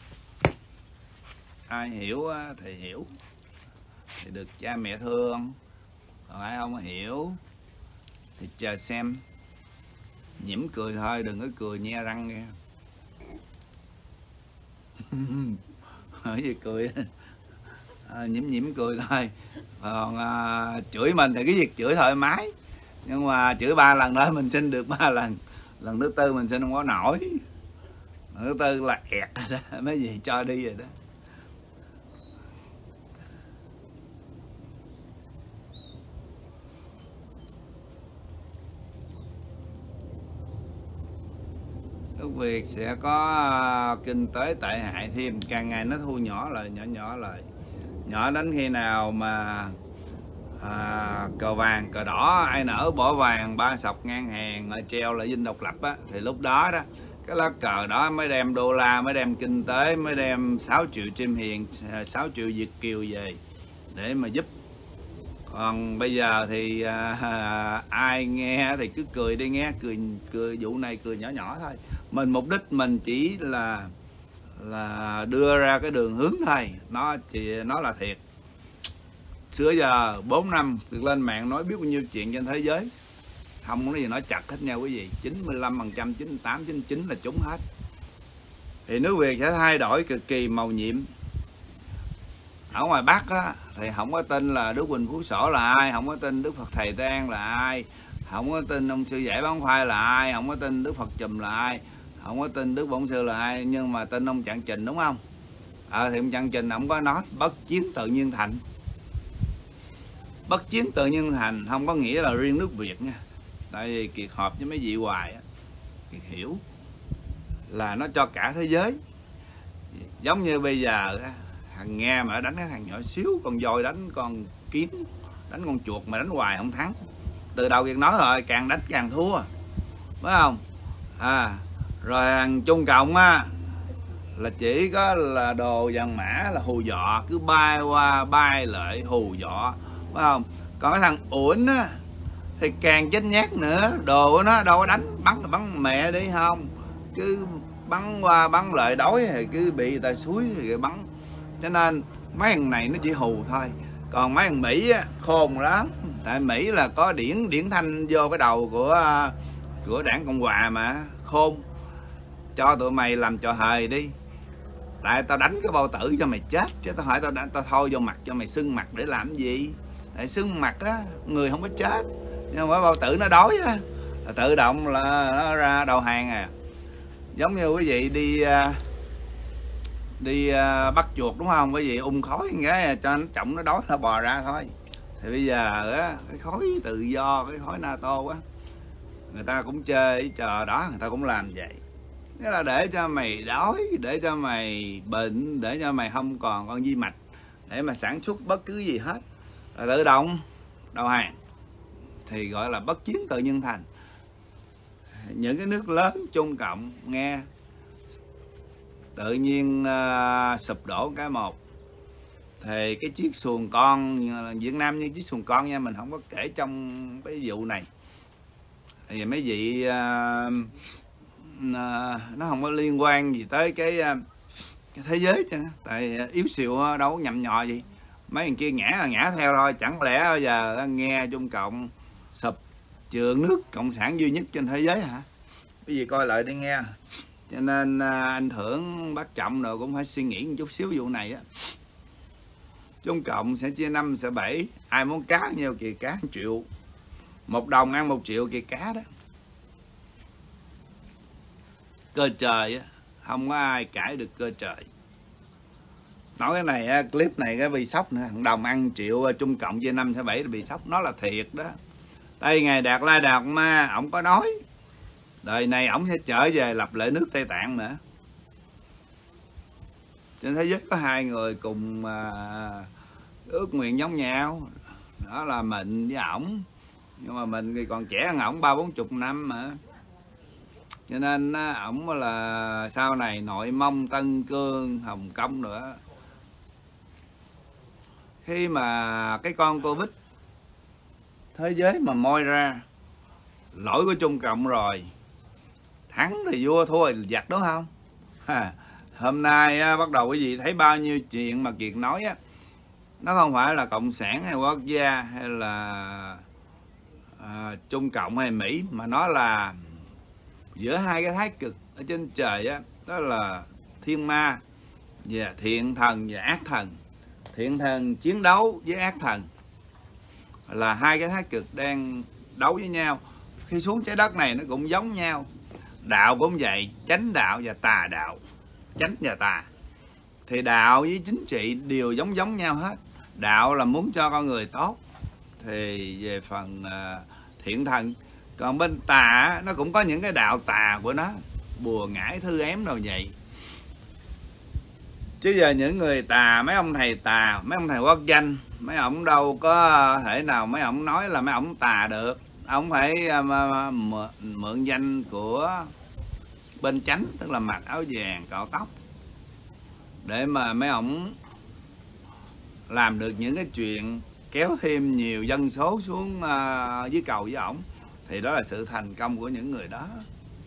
ai hiểu thì hiểu thì được cha mẹ thương, còn ai không hiểu thì chờ xem. Nhiễm cười thôi, đừng có cười nhe răng nghe. Hỏi gì cười à, nhiễm nhiễm cười thôi. Còn à, chửi mình thì cái việc chửi thoải mái, nhưng mà chửi ba lần đó mình xin được ba lần, lần thứ tư mình xin không có nổi. Lần thứ tư là ẹt rồi đó, mấy gì cho đi rồi đó. Việc sẽ có kinh tế tệ hại thêm, càng ngày nó thu nhỏ lại, nhỏ nhỏ lại, nhỏ đến khi nào mà à, cờ vàng cờ đỏ ai nở bỏ vàng ba sọc ngang hàng ở treo lại dinh độc lập á, thì lúc đó đó cái lá cờ đó mới đem đô la, mới đem kinh tế, mới đem sáu triệu chim hiền, sáu triệu Việt kiều về để mà giúp. Còn bây giờ thì à, ai nghe thì cứ cười đi nghe, cười cười vụ này cười nhỏ nhỏ thôi. Mình mục đích mình chỉ là là đưa ra cái đường hướng thôi, nó thì nó là thiệt. Xưa giờ bốn năm được lên mạng nói biết bao nhiêu chuyện trên thế giới, không có gì nói chặt hết nha quý vị. Chín mươi lăm phần trăm, chín mươi tám, chín mươi chín là trúng hết. Thì nước Việt sẽ thay đổi cực kỳ màu nhiệm. Ở ngoài Bắc á, thì không có tin là Đức Huỳnh Phú Sổ là ai, không có tin Đức Phật Thầy Tang là ai, không có tin ông sư giải bán khoai là ai, không có tin Đức Phật Chùm là ai, không có tin Đức Bổn Sư là ai, nhưng mà tin ông Trạng Trình, đúng không? Ờ à, thì ông Trạng Trình ông có nói bất chiến tự nhiên thành. Bất chiến tự nhiên thành không có nghĩa là riêng nước Việt nha. Tại vì Kiệt họp với mấy vị hoài á, Kiệt hiểu là nó cho cả thế giới. Giống như bây giờ thằng Nga mà đánh cái thằng nhỏ xíu, con voi đánh con kiến, đánh con chuột mà đánh hoài không thắng. Từ đầu Kiệt nói rồi, càng đánh càng thua, phải không? À, rồi thằng Trung Cộng á là chỉ có là đồ vàng mã là hù dọa, cứ bay qua bay lại hù dọa, phải không? Còn cái thằng Uẩn á thì càng chết nhát nữa, đồ của nó đâu có đánh, bắn là bắn mẹ đi không, cứ bắn qua bắn lại đói thì cứ bị người ta suối thì bắn. Cho nên mấy thằng này nó chỉ hù thôi. Còn mấy thằng Mỹ á, khôn lắm. Tại Mỹ là có điển điển thanh vô cái đầu của của đảng Cộng Hòa mà, khôn. cho tụi mày làm trò hề đi, tại tao đánh cái bao tử cho mày chết, chứ tao hỏi tao đánh tao thôi vô mặt cho mày sưng mặt để làm gì? Tại sưng mặt á, người không có chết, nhưng mà bao tử nó đói á, là tự động là nó ra đầu hàng à. Giống như quý vị đi đi bắt chuột đúng không? Quý vị ung khói cái cho nó trọng nó đói nó bò ra thôi. Thì bây giờ á, cái khối tự do, cái khối NATO á, người ta cũng chơi cái trò đó, người ta cũng làm vậy. Nghĩa là để cho mày đói, để cho mày bệnh, để cho mày không còn con vi mạch để mà sản xuất bất cứ gì hết, là tự động đầu hàng. Thì gọi là bất chiến tự nhiên thành. Những cái nước lớn Trung Cộng nghe tự nhiên uh, sụp đổ cái một, thì cái chiếc xuồng con Việt Nam như chiếc xuồng con nha, mình không có kể trong cái vụ này. Thì mấy vị uh, uh, nó không có liên quan gì tới cái, uh, cái thế giới chứ, tại yếu xìu đâu có nhậm nhò gì. Mấy thằng kia ngã là ngã theo thôi, chẳng lẽ bây giờ nghe Trung Cộng sụp trường nước cộng sản duy nhất trên thế giới hả? Cái gì coi lại đi nghe. Cho nên anh Thưởng, bác Trọng rồi cũng phải suy nghĩ một chút xíu vụ này á. Trung Cộng sẽ chia năm sẽ bảy, ai muốn cá nhiều kìa cá một triệu, một đồng ăn một triệu kìa cá đó. Cơ trời á, không có ai cãi được cơ trời. Nói cái này clip này cái bị sốc nữa, đồng ăn triệu Trung Cộng chia năm sẽ bảy là bị sốc, nó là thiệt đó. Đây ngày Đạt Lai Đạt Ma ổng có nói đời này ổng sẽ trở về lập lại nước Tây Tạng nữa. Trên thế giới có hai người cùng uh, ước nguyện giống nhau, đó là mình với ổng. Nhưng mà mình thì còn trẻ hơn ổng ba bốn chục năm mà, cho nên uh, ổng là sau này Nội Mông, Tân Cương, Hồng Kông nữa. Khi mà cái con Covid thế giới mà moi ra, lỗi của Trung Cộng rồi, thắng thì vua, thua thì giặc, đúng không? Ha. Hôm nay á, bắt đầu quý vị thấy bao nhiêu chuyện mà Kiệt nói á, nó không phải là cộng sản hay quốc gia hay là à, Trung Cộng hay Mỹ, mà nó là giữa hai cái thái cực ở trên trời á, đó là thiên ma và thiện thần và ác thần. Thiện thần chiến đấu với ác thần, là hai cái thái cực đang đấu với nhau. Khi xuống trái đất này nó cũng giống nhau. Đạo cũng vậy, chánh đạo và tà đạo, chánh và tà. Thì đạo với chính trị đều giống giống nhau hết. Đạo là muốn cho con người tốt, thì về phần uh, thiện thần. Còn bên tà nó cũng có những cái đạo tà của nó, bùa ngải thư ém đâu vậy. Chứ giờ những người tà, mấy ông thầy tà, mấy ông thầy quốc danh, mấy ông đâu có thể nào mấy ông nói là mấy ông tà được. Ông phải uh, mượn danh của bên chánh, tức là mặc áo vàng cạo tóc, để mà mấy ông làm được những cái chuyện kéo thêm nhiều dân số xuống uh, dưới cầu với ổng. Thì đó là sự thành công của những người đó.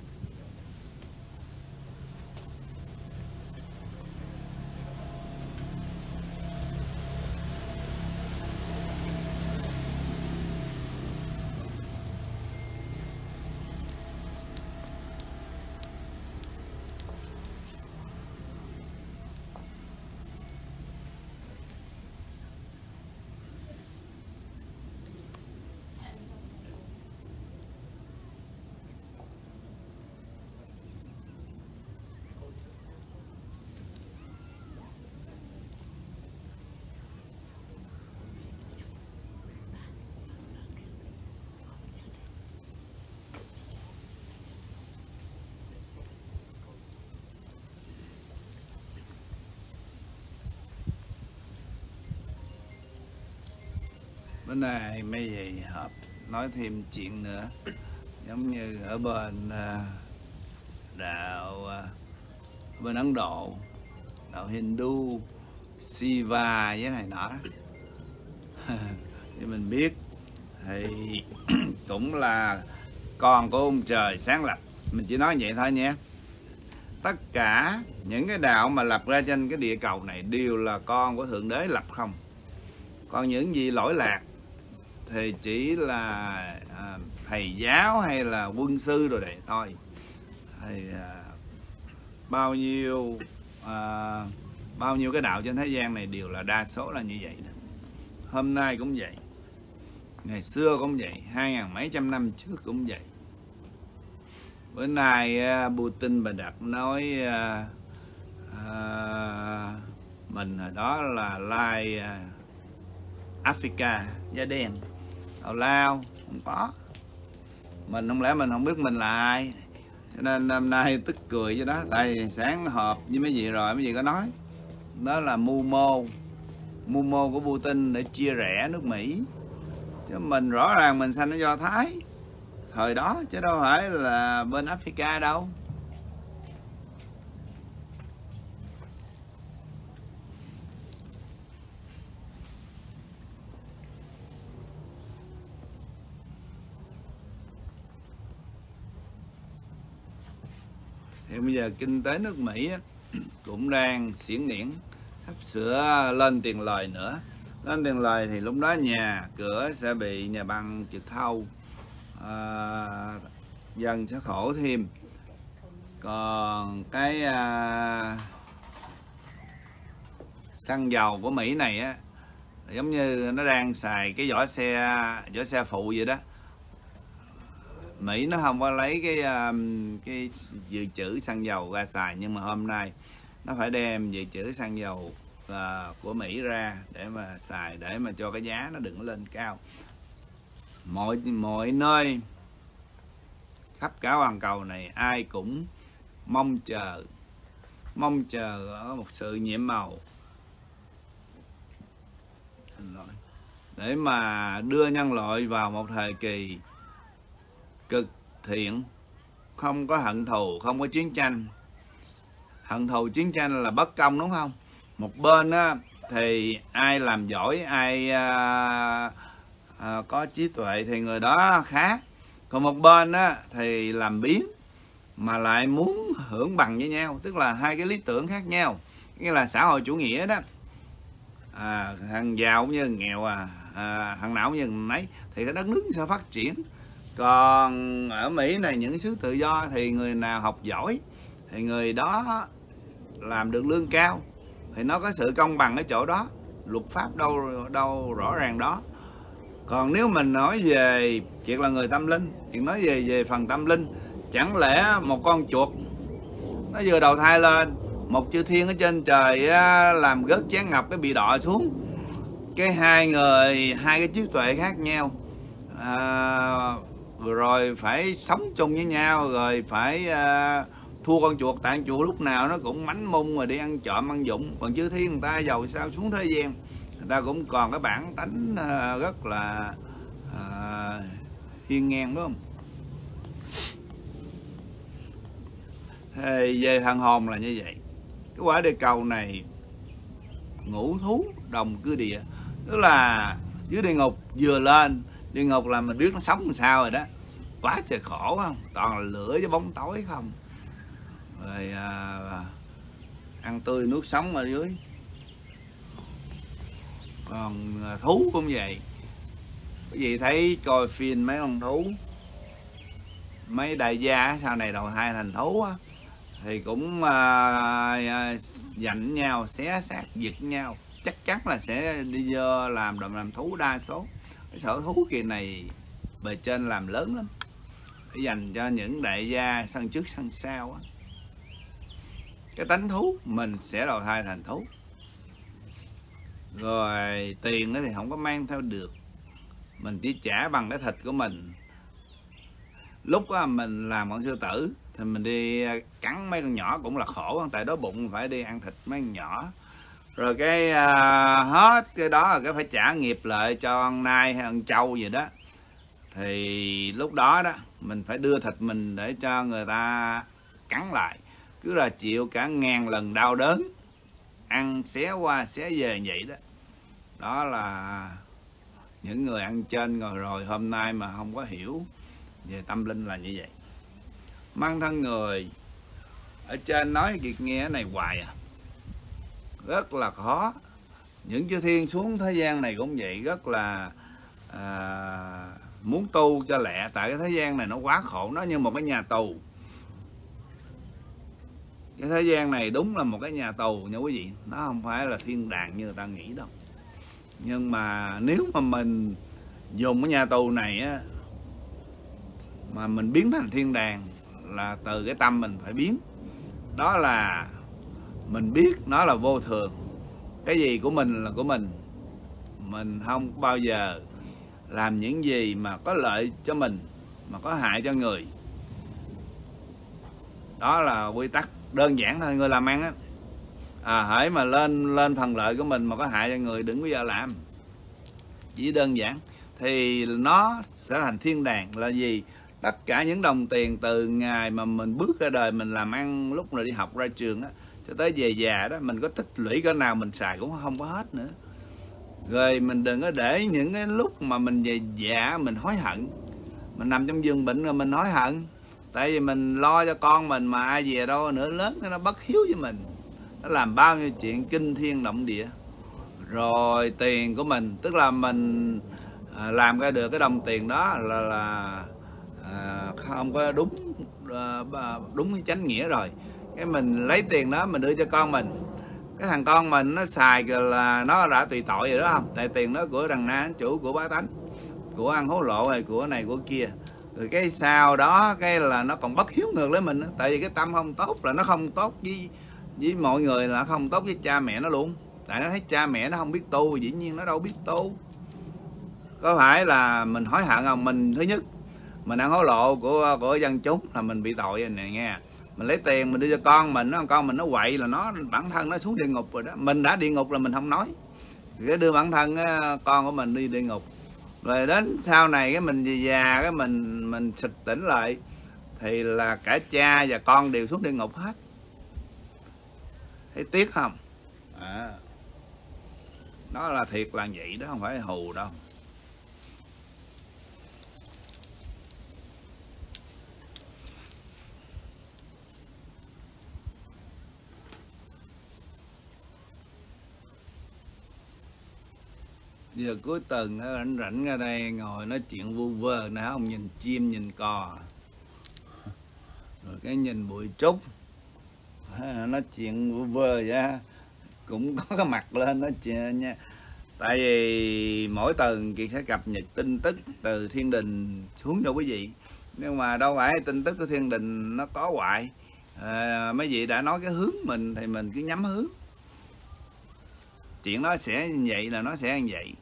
Bữa nay mấy vị họp nói thêm chuyện nữa, giống như ở bên uh, đạo uh, bên Ấn Độ, đạo Hindu, Shiva với này nọ. Như mình biết thì cũng là con của ông trời sáng lập. Mình chỉ nói vậy thôi nhé. Tất cả những cái đạo mà lập ra trên cái địa cầu này đều là con của Thượng Đế lập không. Còn những gì lỗi lạc thì chỉ là à, thầy giáo hay là quân sư rồi đấy thôi. Thì à, bao nhiêu à, bao nhiêu cái đạo trên thế gian này đều là đa số là như vậy đó. Hôm nay cũng vậy, ngày xưa cũng vậy, hai ngàn mấy trăm năm trước cũng vậy. Bữa nay Putin bà đặt nói à, à, mình hồi đó là lai à, Africa da đen, tào lao không có. Mình không lẽ mình không biết mình là ai, cho nên năm nay tức cười với đó. Tại sáng họp với mấy vị rồi, mấy vị có nói đó là mưu mô mưu mô của Putin để chia rẽ nước Mỹ, chứ mình rõ ràng mình sanh ở Do Thái thời đó, chứ đâu phải là bên Africa đâu. Thì bây giờ kinh tế nước Mỹ cũng đang xiển niễn, sắp sửa lên tiền lời nữa. Lên tiền lời thì lúc đó nhà cửa sẽ bị nhà băng trượt thâu, à, dân sẽ khổ thêm. Còn cái à, xăng dầu của Mỹ này á, giống như nó đang xài cái vỏ xe vỏ xe phụ vậy đó. Mỹ nó không có lấy cái cái dự trữ xăng dầu ra xài, nhưng mà hôm nay nó phải đem dự trữ xăng dầu uh, của Mỹ ra để mà xài, để mà cho cái giá nó đừng lên cao. Mọi mọi nơi khắp cả hoàn cầu này ai cũng mong chờ mong chờ ở một sự nhiệm màu để mà đưa nhân loại vào một thời kỳ cực thiện, không có hận thù, không có chiến tranh. Hận thù chiến tranh là bất công, đúng không? Một bên á, thì ai làm giỏi, ai à, à, có trí tuệ thì người đó khá. Còn một bên á, thì làm biếng mà lại muốn hưởng bằng với nhau, tức là hai cái lý tưởng khác nhau. Nghĩa là xã hội chủ nghĩa đó, à, thằng giàu cũng như thằng nghèo, à, à, thằng nào cũng như thằng nấy, thì cái đất nước sẽ phát triển. Còn ở Mỹ này, những cái xứ tự do thì người nào học giỏi thì người đó làm được lương cao, thì nó có sự công bằng ở chỗ đó, luật pháp đâu đâu rõ ràng đó. Còn nếu mình nói về chuyện là người tâm linh, chuyện nói về về phần tâm linh, chẳng lẽ một con chuột nó vừa đầu thai lên, một chư thiên ở trên trời làm gớt chén ngọc cái bị đọ xuống, cái hai người hai cái trí tuệ khác nhau, à, rồi phải sống chung với nhau, rồi phải à, thua con chuột, tại con chuột lúc nào nó cũng mánh mung rồi đi ăn trộm ăn dụng. Còn chư thiên người ta giàu sao xuống thế gian, người ta cũng còn cái bản tánh à, rất là à, hiên ngang, đúng không? Thì về thần hồn là như vậy. Cái quả địa cầu này ngũ thú đồng cư địa, tức là dưới địa ngục vừa lên, địa ngục là mình biết nó sống làm sao rồi đó, quá trời khổ không, toàn là lửa với bóng tối không, rồi à, ăn tươi nuốt sống ở dưới. Còn thú cũng vậy. Cái gì thấy coi phim mấy con thú, mấy đại gia sau này đầu thai thành thú á, thì cũng à, giành nhau, xé xác, giật nhau, chắc chắn là sẽ đi vô làm đồng làm thú đa số. Cái sở thú kỳ này bề trên làm lớn lắm, để dành cho những đại gia sân trước sân sau á. Cái tánh thú mình sẽ đầu thai thành thú. Rồi tiền thì không có mang theo được, mình chỉ trả bằng cái thịt của mình. Lúc đó mình làm con sư tử thì mình đi cắn mấy con nhỏ cũng là khổ, tại đó bụng phải đi ăn thịt mấy con nhỏ. Rồi cái à, hết cái đó là cái phải trả nghiệp lại cho con nai hay con trâu gì đó. Thì lúc đó đó mình phải đưa thịt mình để cho người ta cắn lại, cứ là chịu cả ngàn lần đau đớn, ăn xé qua xé về vậy đó. Đó là những người ăn trên rồi, rồi hôm nay mà không có hiểu về tâm linh là như vậy. Mang thân người ở trên nói việc nghe cái này hoài à, rất là khó. Những chư thiên xuống thế gian này cũng vậy, rất là à, muốn tu cho lẹ, tại cái thế gian này nó quá khổ, nó như một cái nhà tù. Cái thế gian này đúng là một cái nhà tù nha quý vị, nó không phải là thiên đàng như người ta nghĩ đâu. Nhưng mà nếu mà mình dùng cái nhà tù này á mà mình biến thành thiên đàng, là từ cái tâm mình phải biến. Đó là mình biết nó là vô thường, cái gì của mình là của mình, mình không bao giờ làm những gì mà có lợi cho mình mà có hại cho người. Đó là quy tắc đơn giản thôi. Người làm ăn á, à hễ mà lên lên phần lợi của mình mà có hại cho người đừng bao giờ làm. Chỉ đơn giản thì nó sẽ thành thiên đàng. Là gì? Tất cả những đồng tiền từ ngày mà mình bước ra đời, mình làm ăn lúc nào đi học ra trường á, cho tới về già đó, mình có tích lũy cỡ nào mình xài cũng không có hết nữa. Rồi mình đừng có để những cái lúc mà mình về già mình hối hận, mình nằm trong giường bệnh rồi mình hối hận. Tại vì mình lo cho con mình mà ai về đâu nữa, lớn nó bất hiếu với mình, nó làm bao nhiêu chuyện kinh thiên động địa. Rồi tiền của mình, tức là mình à, làm ra được cái đồng tiền đó là, là à, không có đúng à, đúng cái chánh nghĩa. Rồi cái mình lấy tiền đó mình đưa cho con mình, cái thằng con mình nó xài là nó đã tùy tội rồi đó không? Tại tiền đó của đằng na chủ, của bá tánh, của ăn hối lộ hay của này của kia. Rồi cái sau đó cái là nó còn bất hiếu ngược lấy mình. Tại vì cái tâm không tốt là nó không tốt với với mọi người, là không tốt với cha mẹ nó luôn. Tại nó thấy cha mẹ nó không biết tu, dĩ nhiên nó đâu biết tu. Có phải là mình hối hận không? Mình thứ nhất mình ăn hối lộ của của dân chúng là mình bị tội rồi nè nghe. Mình lấy tiền mình đưa cho con mình, nó con mình nó quậy là nó bản thân nó xuống địa ngục rồi đó. Mình đã địa ngục là mình không nói, cái đưa bản thân con của mình đi địa ngục. Rồi đến sau này cái mình về già cái mình mình xịt tỉnh lại thì là cả cha và con đều xuống địa ngục hết. Thấy tiếc không? À, nó là thiệt là vậy đó, không phải hù đâu. Giờ cuối tuần rảnh rảnh ra đây ngồi nói chuyện vu vơ nè, không nhìn chim nhìn cò, rồi cái nhìn bụi trúc, nói chuyện vu vơ vậy cũng có cái mặt lên nói chuyện nha. Tại vì mỗi tuần Kiệt sẽ cập nhật tin tức từ thiên đình xuống cho quý vị, nhưng mà đâu phải tin tức của thiên đình nó có hoài. À, mấy vị đã nói cái hướng mình thì mình cứ nhắm hướng, chuyện nó sẽ như vậy là nó sẽ như vậy.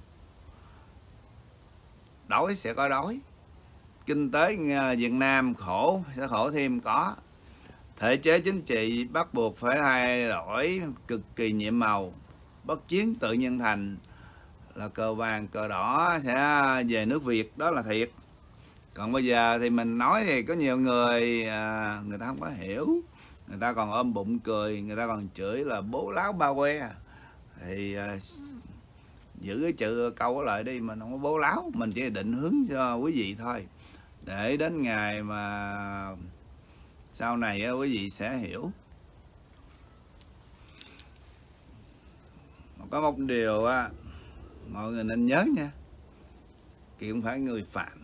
Đói sẽ có đói, kinh tế Việt Nam khổ sẽ khổ thêm có, thể chế chính trị bắt buộc phải thay đổi cực kỳ nhiệm màu, bất chiến tự nhiên thành, là cờ vàng cờ đỏ sẽ về nước Việt, đó là thiệt. Còn bây giờ thì mình nói thì có nhiều người à, người ta không có hiểu, người ta còn ôm bụng cười, người ta còn chửi là bố láo ba que. Thì à, giữ cái chữ câu lại đi, mình không có bố láo, mình chỉ định hướng cho quý vị thôi, để đến ngày mà sau này quý vị sẽ hiểu. Có một điều á, mọi người nên nhớ nha, Kiệt không phải người phạm,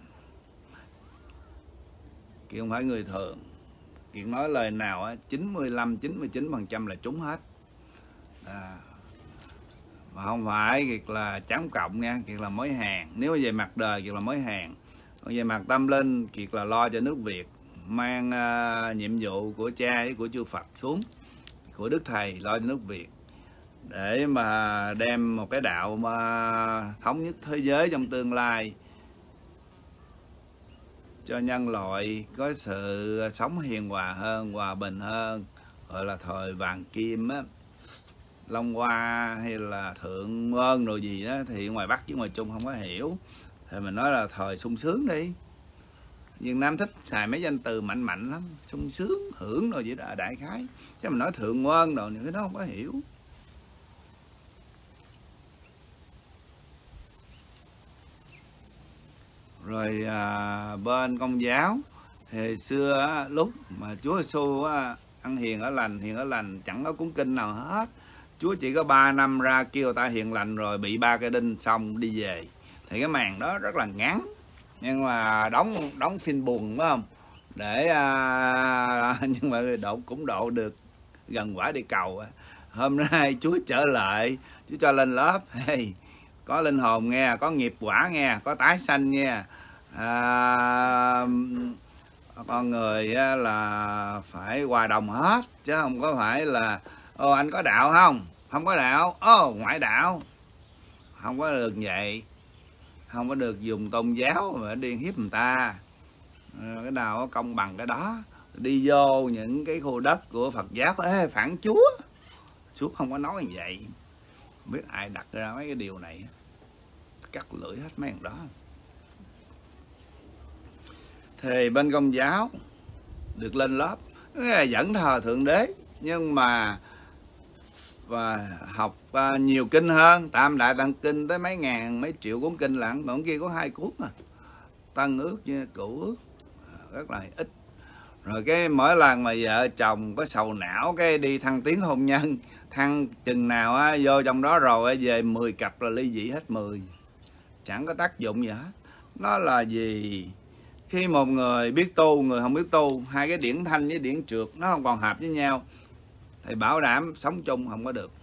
Kiệt không phải người thường. Kiệt nói lời nào á, chín mươi lăm chín mươi chín phần trăm là trúng hết. À, mà không phải Kiệt là chấm cộng nha, Kiệt là mối hàng. Nếu về mặt đời Kiệt là mối hàng, còn về mặt tâm linh Kiệt là lo cho nước Việt, mang uh, nhiệm vụ của cha với của chư Phật xuống, của Đức Thầy lo cho nước Việt, để mà đem một cái đạo mà thống nhất thế giới trong tương lai, cho nhân loại có sự sống hiền hòa hơn, hòa bình hơn, gọi là thời vàng kim á, Long Hoa hay là Thượng Ơn rồi gì đó, thì ngoài Bắc với ngoài Trung không có hiểu, thì mình nói là thời sung sướng đi. Việt Nam thích xài mấy danh từ mạnh mạnh lắm, sung sướng, hưởng rồi vậy đó, đại khái, chứ mình nói Thượng Ơn rồi những cái đó không có hiểu. Rồi à, bên Công giáo thì xưa á, lúc mà Chúa Giêsu ăn hiền ở lành, hiền ở lành, chẳng có cuốn kinh nào hết. Chúa chỉ có ba năm ra kêu ta hiền lành rồi bị ba cái đinh xong đi về. Thì cái màn đó rất là ngắn, nhưng mà đóng đóng phim buồn phải không? để à, nhưng mà độ cũng độ được gần quả đi cầu. Hôm nay Chúa trở lại, Chúa cho lên lớp, hey, có linh hồn nghe, có nghiệp quả nghe, có tái sanh nghe. À, con người là phải hòa đồng hết, chứ không có phải là ô anh có đạo không, không có đạo, ô ngoại đạo, không có được vậy, không có được dùng tôn giáo mà điên hiếp người ta. Cái nào có công bằng cái đó. Đi vô những cái khu đất của Phật giáo, ê phản Chúa, Chúa không có nói như vậy. Không biết ai đặt ra mấy cái điều này, cắt lưỡi hết mấy thằng đó. Thì bên Công giáo được lên lớp dẫn thờ Thượng Đế, nhưng mà và học uh, nhiều kinh hơn. Tam Đại Tạng Kinh tới mấy ngàn mấy triệu cuốn kinh lận, còn kia có hai cuốn à. Tân ước với Cựu ước rất là ít. Rồi cái mỗi lần mà vợ chồng có sầu não cái đi thăng tiến hôn nhân, thăng chừng nào á, vô trong đó rồi về mười cặp là ly dị hết mười, chẳng có tác dụng gì hết. Nó là gì? Khi một người biết tu, người không biết tu, hai cái điển thanh với điển trượt nó không còn hợp với nhau thì bảo đảm sống chung không có được.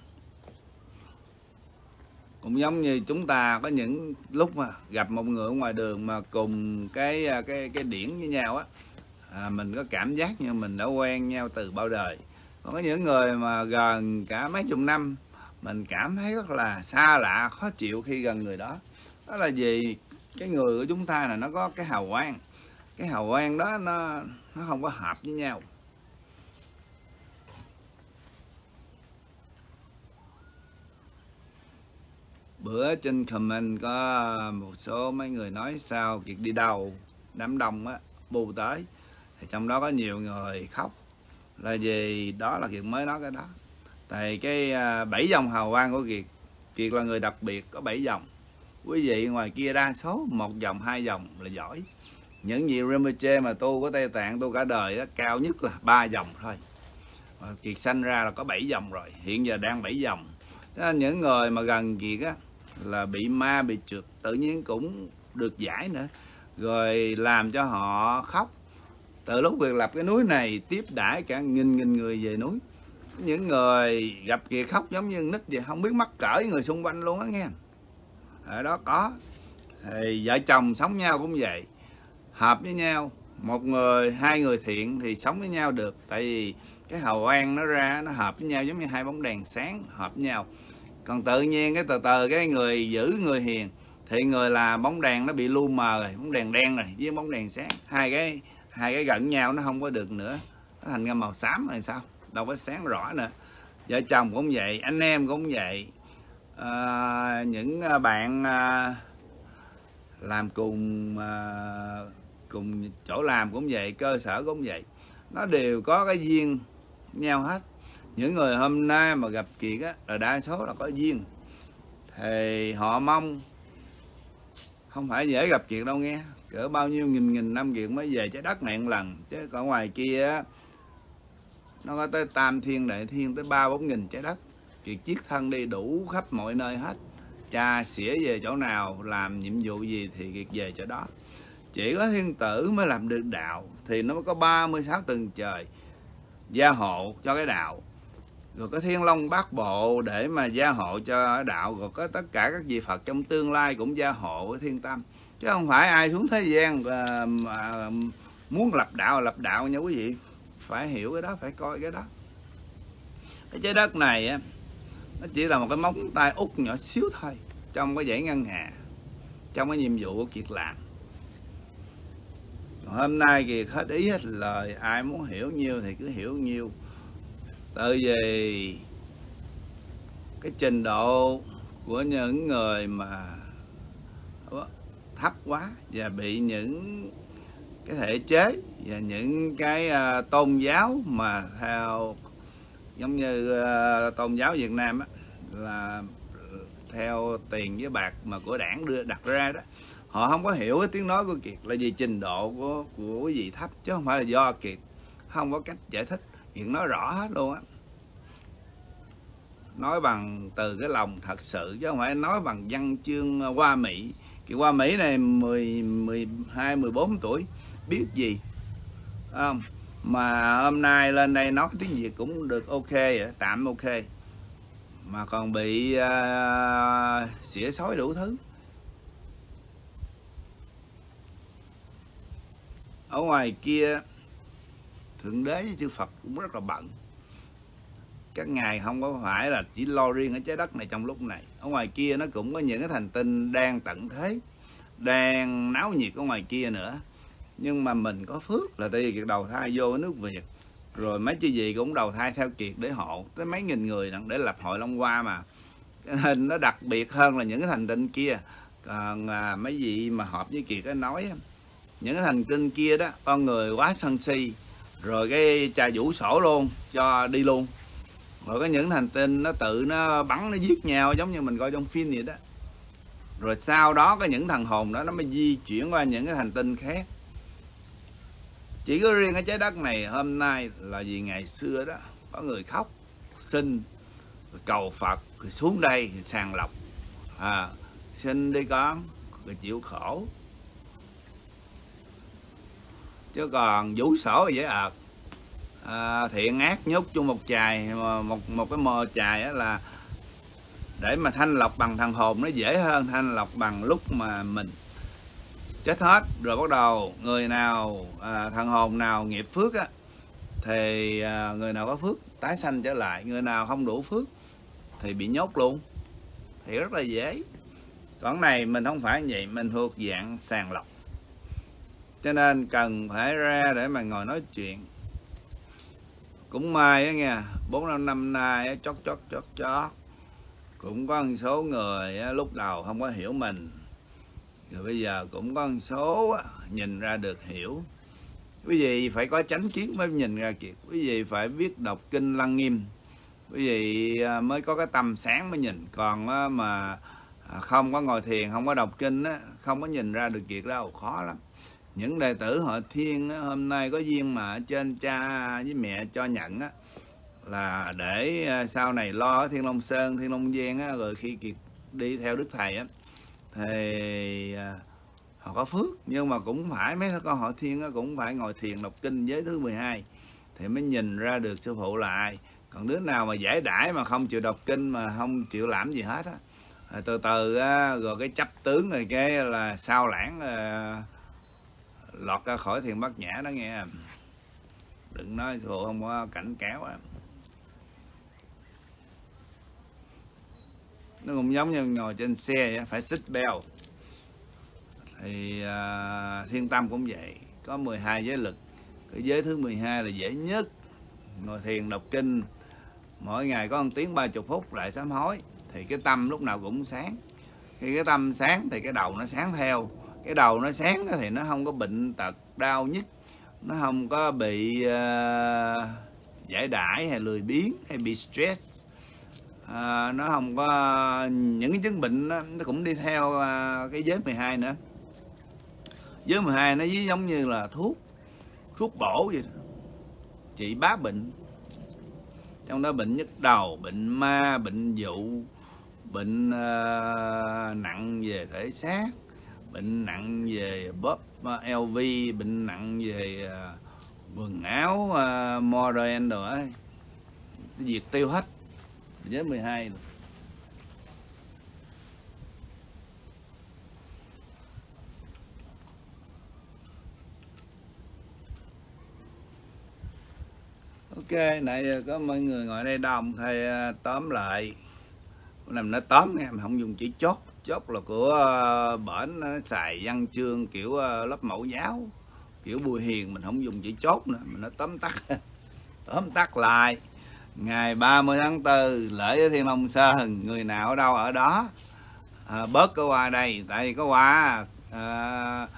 Cũng giống như chúng ta có những lúc mà gặp một người ở ngoài đường mà cùng cái cái cái điển với nhau á, à, mình có cảm giác như mình đã quen nhau từ bao đời. Còn có những người mà gần cả mấy chục năm mình cảm thấy rất là xa lạ, khó chịu khi gần người đó. Đó là vì cái người của chúng ta là nó có cái hào quang, cái hào quang đó nó nó không có hợp với nhau. Bữa trên comment có một số mấy người nói sao Kiệt đi đâu đám đông á bu tới, thì trong đó có nhiều người khóc là vì đó là Kiệt mới nói cái đó. Tại cái bảy dòng hào quang của Kiệt, Kiệt là người đặc biệt, có bảy dòng. Quý vị ngoài kia đa số một dòng hai dòng là giỏi. Những vị Rinpoche mà tu có Tây Tạng tu cả đời đó, cao nhất là ba dòng thôi. Và Kiệt sanh ra là có bảy dòng rồi, hiện giờ đang bảy dòng. Thế nên những người mà gần Kiệt á là bị ma bị trượt tự nhiên cũng được giải nữa, rồi làm cho họ khóc. Từ lúc Kiệt lập cái núi này tiếp đãi cả nghìn nghìn người về núi, những người gặp Kiệt khóc giống như nít vậy, không biết mắc cỡ người xung quanh luôn á nghe. Ở đó có. Thì vợ chồng sống nhau cũng vậy, hợp với nhau, một người hai người thiện thì sống với nhau được, tại vì cái hào quang nó ra nó hợp với nhau, giống như hai bóng đèn sáng hợp với nhau. Còn tự nhiên cái từ từ cái người giữ người hiền thì người là bóng đèn nó bị lu mờ rồi, bóng đèn đen rồi với bóng đèn sáng, hai cái hai cái gần nhau nó không có được nữa, nó thành ra màu xám rồi sao, đâu có sáng rõ nữa. Vợ chồng cũng vậy, anh em cũng vậy, à, những bạn à, làm cùng à, cùng chỗ làm cũng vậy, cơ sở cũng vậy, nó đều có cái duyên nhau hết. Những người hôm nay mà gặp Kiệt á là đa số là có duyên, thì họ mong không phải dễ gặp Kiệt đâu nghe, cỡ bao nhiêu nghìn nghìn năm Kiệt mới về trái đất này một lần, chứ còn ngoài kia á nó có tới tam thiên đại thiên, tới ba bốn nghìn trái đất. Kiệt chiết thân đi đủ khắp mọi nơi hết, cha xỉa về chỗ nào làm nhiệm vụ gì thì Kiệt về chỗ đó. Chỉ có thiên tử mới làm được đạo, thì nó mới có ba mươi sáu tầng trời gia hộ cho cái đạo, rồi có thiên long bát bộ để mà gia hộ cho đạo, rồi có tất cả các vị Phật trong tương lai cũng gia hộ với thiên tâm, chứ không phải ai xuống thế gian mà, mà muốn lập đạo lập đạo nha quý vị. Phải hiểu cái đó, phải coi cái đó. Cái trái đất này á, nó chỉ là một cái móng tay út nhỏ xíu thôi trong cái dãy ngân hà, trong cái nhiệm vụ của Kiệt làm. Còn hôm nay Kiệt hết ý hết lời, ai muốn hiểu nhiêu thì cứ hiểu nhiêu. Tại vì cái trình độ của những người mà thấp quá và bị những cái thể chế và những cái uh, tôn giáo mà theo giống như uh, tôn giáo Việt Nam á, là theo tiền với bạc mà của đảng đưa đặt ra đó, họ không có hiểu cái tiếng nói của Kiệt là vì trình độ của của quý vị thấp, chứ không phải là do Kiệt không có cách giải thích. Kiệt nói rõ hết luôn á, nói bằng từ cái lòng thật sự, chứ không phải nói bằng văn chương hoa mỹ. Kiệt hoa mỹ này mười, mười hai, mười bốn tuổi biết gì, không? Mà hôm nay lên đây nói tiếng Việt cũng được ok vậy, tạm ok, mà còn bị uh, xỉa xói đủ thứ. Ở ngoài kia Thượng Đế với chư Phật cũng rất là bận. Các ngài không có phải là chỉ lo riêng ở trái đất này trong lúc này. Ở ngoài kia nó cũng có những cái hành tinh đang tận thế, đang náo nhiệt ở ngoài kia nữa. Nhưng mà mình có phước là tại vì Kiệt đầu thai vô nước Việt, rồi mấy chứ gì cũng đầu thai theo Kiệt để hộ tới mấy nghìn người để lập hội Long Hoa mà. Cái hình nó đặc biệt hơn là những cái hành tinh kia. Còn à, mấy vị mà họp với Kiệt nói những cái hành tinh kia đó con người quá sân si, rồi cái trà vũ sổ luôn cho đi luôn. Rồi có những hành tinh nó tự nó bắn nó giết nhau giống như mình coi trong phim vậy đó. Rồi sau đó có những thần hồn đó nó mới di chuyển qua những cái hành tinh khác. Chỉ có riêng cái trái đất này hôm nay là vì ngày xưa đó có người khóc xin cầu Phật rồi xuống đây sàng lọc, à, xin đi con rồi chịu khổ. Chứ còn vũ sổ dễ ợt, à, thiện ác nhốt chung một chài, một một cái mò chài đó là để mà thanh lọc bằng thần hồn nó dễ hơn thanh lọc bằng lúc mà mình chết hết rồi. Bắt đầu người nào à, thần hồn nào nghiệp phước á thì à, người nào có phước tái sanh trở lại, người nào không đủ phước thì bị nhốt luôn, thì rất là dễ. Còn này mình không phải vậy, mình thuộc dạng sàng lọc, cho nên cần phải ra để mà ngồi nói chuyện. Cũng may á nha, bốn năm năm nay á, chót chót chót chót cũng có một số người á, lúc đầu không có hiểu mình, rồi bây giờ cũng có một số á, nhìn ra được hiểu. Quý vị phải có chánh kiến mới nhìn ra kịp. Quý vị phải biết đọc kinh Lăng Nghiêm, quý vị mới có cái tâm sáng mới nhìn. Còn á, mà không có ngồi thiền, không có đọc kinh á, không có nhìn ra được việc đâu, khó lắm. Những đệ tử họ Thiên á, hôm nay có duyên mà ở trên cha với mẹ cho nhận á, là để sau này lo ở Thiên Long Sơn, Thiên Long Giang á, rồi khi Kiệt đi theo Đức Thầy á thì họ có phước. Nhưng mà cũng phải mấy con họ Thiên á, cũng phải ngồi thiền đọc kinh giới thứ mười hai thì mới nhìn ra được sư phụ là ai. Còn đứa nào mà giải đãi mà không chịu đọc kinh, mà không chịu làm gì hết á, từ từ á, rồi cái chấp tướng rồi cái là sao lãng à, lọt ra khỏi thiền bát nhã đó nghe. Đừng nói sư phụ không có cảnh cáo á. Nó cũng giống như ngồi trên xe vậy, phải xích beo. Thì uh, Thiên Tâm cũng vậy, có mười hai giới lực. Cái giới thứ mười hai là dễ nhất. Ngồi thiền đọc kinh mỗi ngày có một tiếng ba mươi phút lại sám hối, thì cái tâm lúc nào cũng sáng. Khi cái tâm sáng thì cái đầu nó sáng theo. Cái đầu nó sáng thì nó không có bệnh tật đau nhức, nó không có bị uh, giải đãi hay lười biếng hay bị stress. À, nó không có những cái chứng bệnh đó, nó cũng đi theo uh, cái giới mười hai nữa. Giới mười hai nó giống như là thuốc thuốc bổ vậy đó, trị bá bệnh. Trong đó bệnh nhức đầu, bệnh ma, bệnh dụ, bệnh uh, nặng về thể xác, bệnh nặng về bóp uh, lờ vê, bệnh nặng về uh, quần áo uh, Moren rồi ấy, diệt tiêu hết giới mười hai rồi. Ok, nãy giờ có mọi người ngồi đây đông, thầy tóm lại. Làm nó tóm nghe, mà không dùng chữ chốt. Chốt là của uh, bển nó xài văn chương kiểu uh, lớp mẫu giáo, kiểu Bùi Hiền, mình không dùng chữ chốt nữa, mình nó tóm tắt. Tóm tắt lại. Ngày ba mươi tháng tư lễ ở Thiên Long Sơn, người nào ở đâu ở đó, à, bớt có qua đây, tại vì có qua à,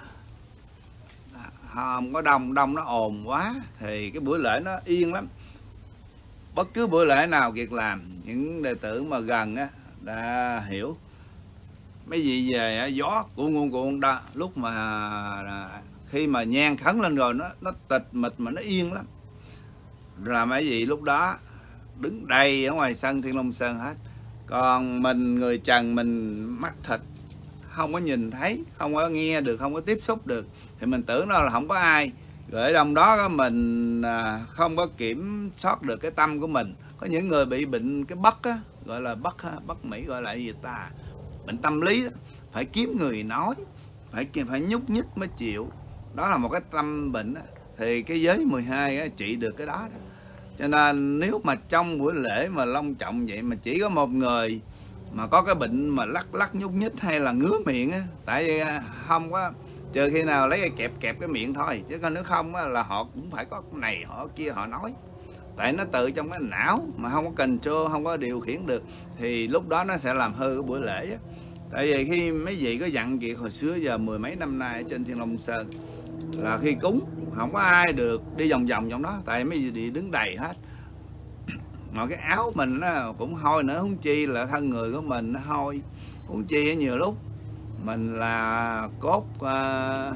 không có đông, đông nó ồn quá thì cái buổi lễ nó yên lắm. Bất cứ buổi lễ nào Kiệt làm, những đệ tử mà gần á đã hiểu. Mấy vị về á, gió cuộn cuộn cuộn đó, lúc mà khi mà nhang khấn lên rồi nó nó tịch mịch mà nó yên lắm. Rồi mấy vị lúc đó đứng đầy ở ngoài sân Thiên Long Sơn hết. Còn mình người trần, mình mắt thịt, không có nhìn thấy, không có nghe được, không có tiếp xúc được, thì mình tưởng đó là không có ai. Rồi ở trong đó mình không có kiểm soát được cái tâm của mình. Có những người bị bệnh cái bất á, gọi là bất bất Mỹ gọi là gì ta, bệnh tâm lý đó. Phải kiếm người nói, phải phải nhúc nhích mới chịu. Đó là một cái tâm bệnh đó. Thì cái giới mười hai á, trị được cái đó, đó. Cho nên nếu mà trong buổi lễ mà long trọng vậy mà chỉ có một người mà có cái bệnh mà lắc lắc nhúc nhích hay là ngứa miệng á, tại vì không có, trừ khi nào lấy cái kẹp kẹp cái miệng thôi, chứ còn nếu không á, là họ cũng phải có cái này họ kia họ nói, tại nó tự trong cái não mà không có control, không có điều khiển được, thì lúc đó nó sẽ làm hư cái buổi lễ á. Tại vì khi mấy vị có dặn việc hồi xưa giờ mười mấy năm nay ở trên Thiên Long Sơn là khi cúng không có ai được đi vòng vòng trong đó, tại mấy vị đứng đầy hết. Mà cái áo mình nó cũng hôi nữa, huống chi là thân người của mình nó hôi, huống chi nhiều lúc mình là cốt uh,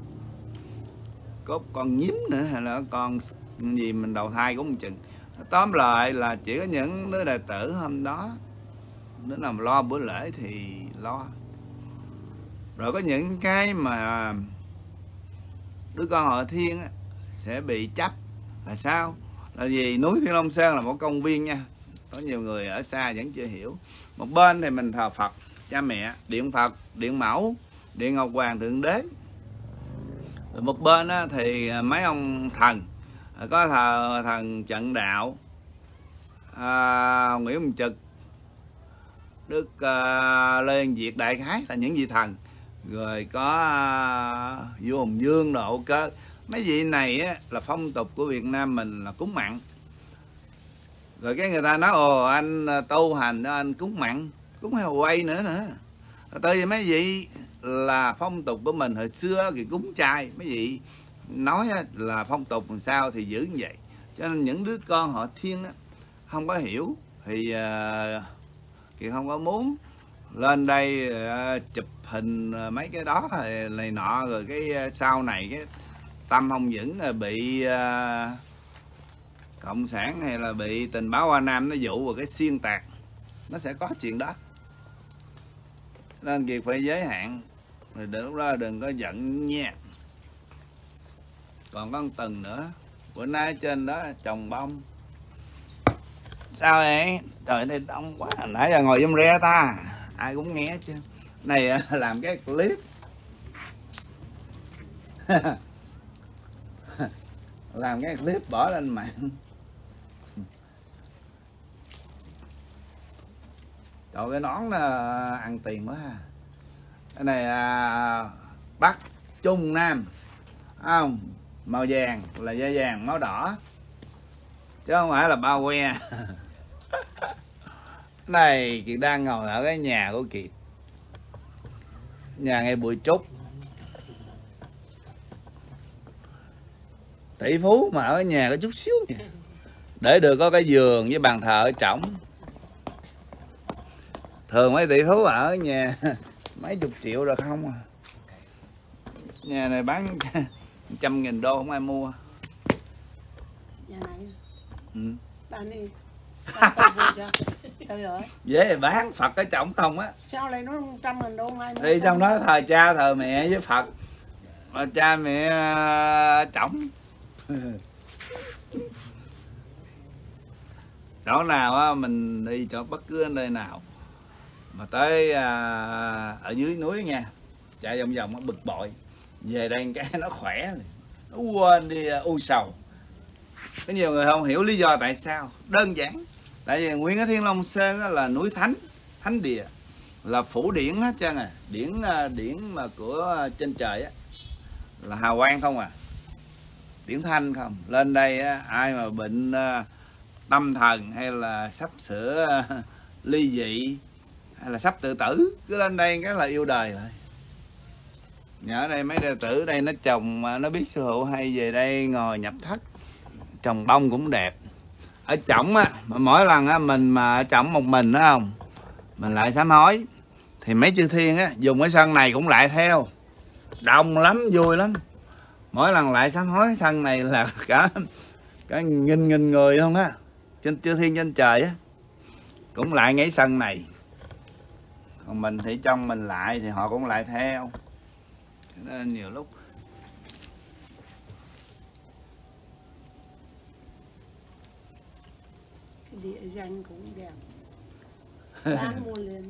cốt con nhím nữa hay là con gì mình đầu thai cũng không chừng. Tóm lại là chỉ có những đứa đệ tử hôm đó đứa nào mà lo bữa lễ thì lo. Rồi có những cái mà đứa con họ Thiên á, sẽ bị chấp là sao? Là vì núi Thiên Long Sơn là một công viên nha. Có nhiều người ở xa vẫn chưa hiểu. Một bên thì mình thờ Phật, cha mẹ, điện Phật, điện Mẫu, điện Ngọc Hoàng Thượng Đế. Rồi một bên á, thì mấy ông thần, có thờ thần Trận Đạo, à, Nguyễn Minh Trực, Đức uh, Lê Văn Việt, đại khái là những vị thần. Rồi có uh, vua Hùng Vương, Độ Cơ. Mấy vị này á, là phong tục của Việt Nam mình là cúng mặn. Rồi cái người ta nói ồ anh tu hành anh cúng mặn, cúng heo quay nữa nữa. Tại vì mấy vị là phong tục của mình hồi xưa thì cúng chay, mấy vị nói là phong tục làm sao thì giữ như vậy. Cho nên những đứa con họ Thiên á, không có hiểu thì uh, thì không có muốn lên đây uh, chụp hình uh, mấy cái đó này nọ, rồi cái uh, sau này cái tâm không vững là bị uh, cộng sản hay là bị tình báo Hoa Nam nó dụ vào cái xuyên tạc, nó sẽ có chuyện đó. Nên việc phải giới hạn, rồi đến lúc đó đừng có giận nha. Còn có một tuần nữa, bữa nay trên đó trồng bông. Sao vậy? Trời đây đông quá, nãy giờ ngồi trong re ta, ai cũng nghe chứ. Này làm cái clip làm cái clip bỏ lên mạng. Trời, cái nón nó ăn tiền quá ha. Cái này à, Bắc, Trung, Nam, không, màu vàng là da vàng, máu đỏ, chứ không phải là bao que. Này Kiệt đang ngồi ở cái nhà của Kiệt, nhà ngay Bụi Trúc, tỷ phú mà ở nhà có chút xíu nha, để được có cái giường với bàn thờ ở trỏng. Thường mấy tỷ phú ở nhà mấy chục triệu rồi không à. Nhà này bán trăm nghìn đô không ai mua. Nhà này Ừ. bán đi. Trời ơi. Dễ bán, Phật ở trỏng không á. Sao lại nó trăm nghìn đô ai mua? Thì trong đó thờ cha thờ mẹ với Phật, mà cha mẹ trỏng. Chỗ nào á mình đi cho bất cứ nơi nào mà tới à, ở dưới núi nha, chạy vòng vòng nó bực bội, về đây cái nó khỏe, nó quên đi uh, u sầu. Có nhiều người không hiểu lý do tại sao, đơn giản tại vì nguyên cái Thiên Long Sơn đó là núi thánh, thánh địa, là phủ điển hết trơn à, điển điển mà của trên trời á là hào quang không à, điển thanh không. Lên đây á, ai mà bệnh uh, tâm thần hay là sắp sửa uh, ly dị hay là sắp tự tử, cứ lên đây cái là yêu đời rồi. Nhớ đây mấy đệ tử đây nó trồng, nó biết sư phụ hay về đây ngồi nhập thất, trồng bông cũng đẹp. Ở trỏng á, mà mỗi lần á mình mà ở trỏng một mình đó không, mình lại sám hối thì mấy chư thiên á dùng cái sân này cũng lại theo, đông lắm, vui lắm. Mỗi lần lại sám hối sân này là cả cả nghìn nghìn người không á, trên chư thiên trên trời á cũng lại ngay sân này. Còn mình thì trong mình lại thì họ cũng lại theo. Nên nhiều lúc Cái địa danh cũng đẹp. Đang mua liền.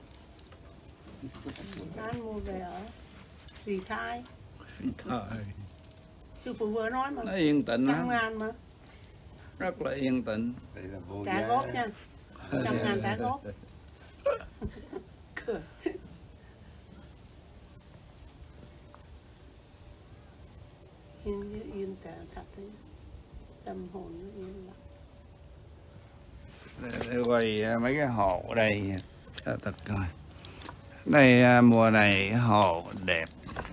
Đang mua về ở Rì Thai. Thôi, Sư phụ vừa nói mà. nó yên tĩnh Trăm lắm, ngàn mà. rất là yên tĩnh. Đây là vô Trả giá. góp nha. Trăm ngàn trả góp. Cười. Yên yên tả thật đấy. Tâm hồn nó yên lặng. Để, để quay mấy cái hồ ở đây cho thật coi. Đây mùa này cái hồ đẹp.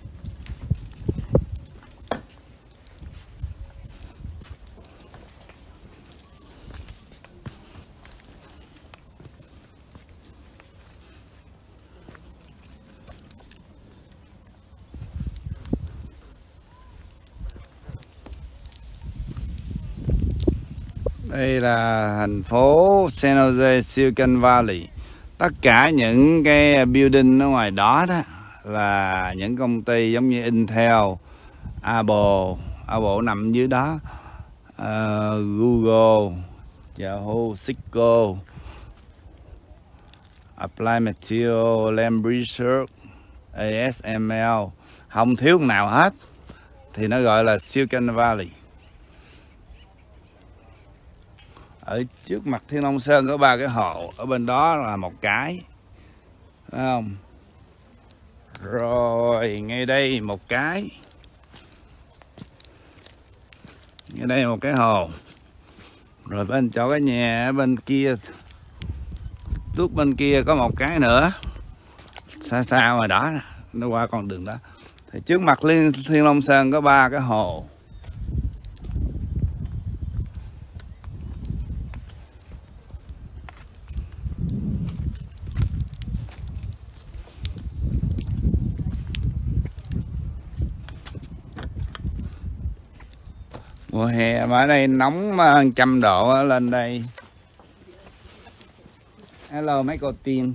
Đây là thành phố San Jose, Silicon Valley. Tất cả những cái building ở ngoài đó đó là những công ty giống như Intel, Apple, Apple nằm dưới đó, uh, Google, Yahoo, Cisco, Applied Materials, Lam Research, a ét em lờ, không thiếu nào hết, thì nó gọi là Silicon Valley. Ở trước mặt Thiên Long Sơn có ba cái hồ, ở bên đó là một cái, thấy không? Rồi ngay đây một cái, ngay đây một cái hồ, rồi bên chỗ cái nhà bên kia, tuốt bên kia có một cái nữa, xa xa ngoài đó, nó qua con đường đó. Thì trước mặt Liên Thiên Long Sơn có ba cái hồ. Mùa hè mà ở đây nóng trăm độ lên đây. Hello mấy cô tiên.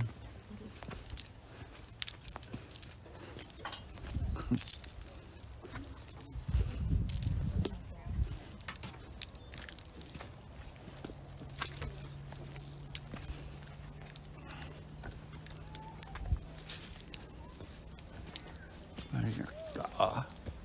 Đỏ.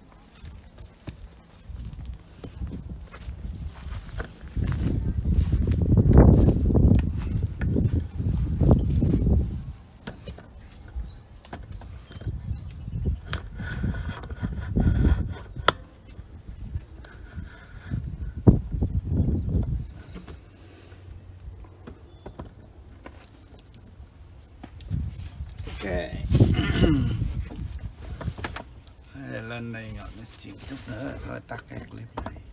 Okay. Lên đây ngồi nói chuyện chút nữa thôi tắt cái clip này.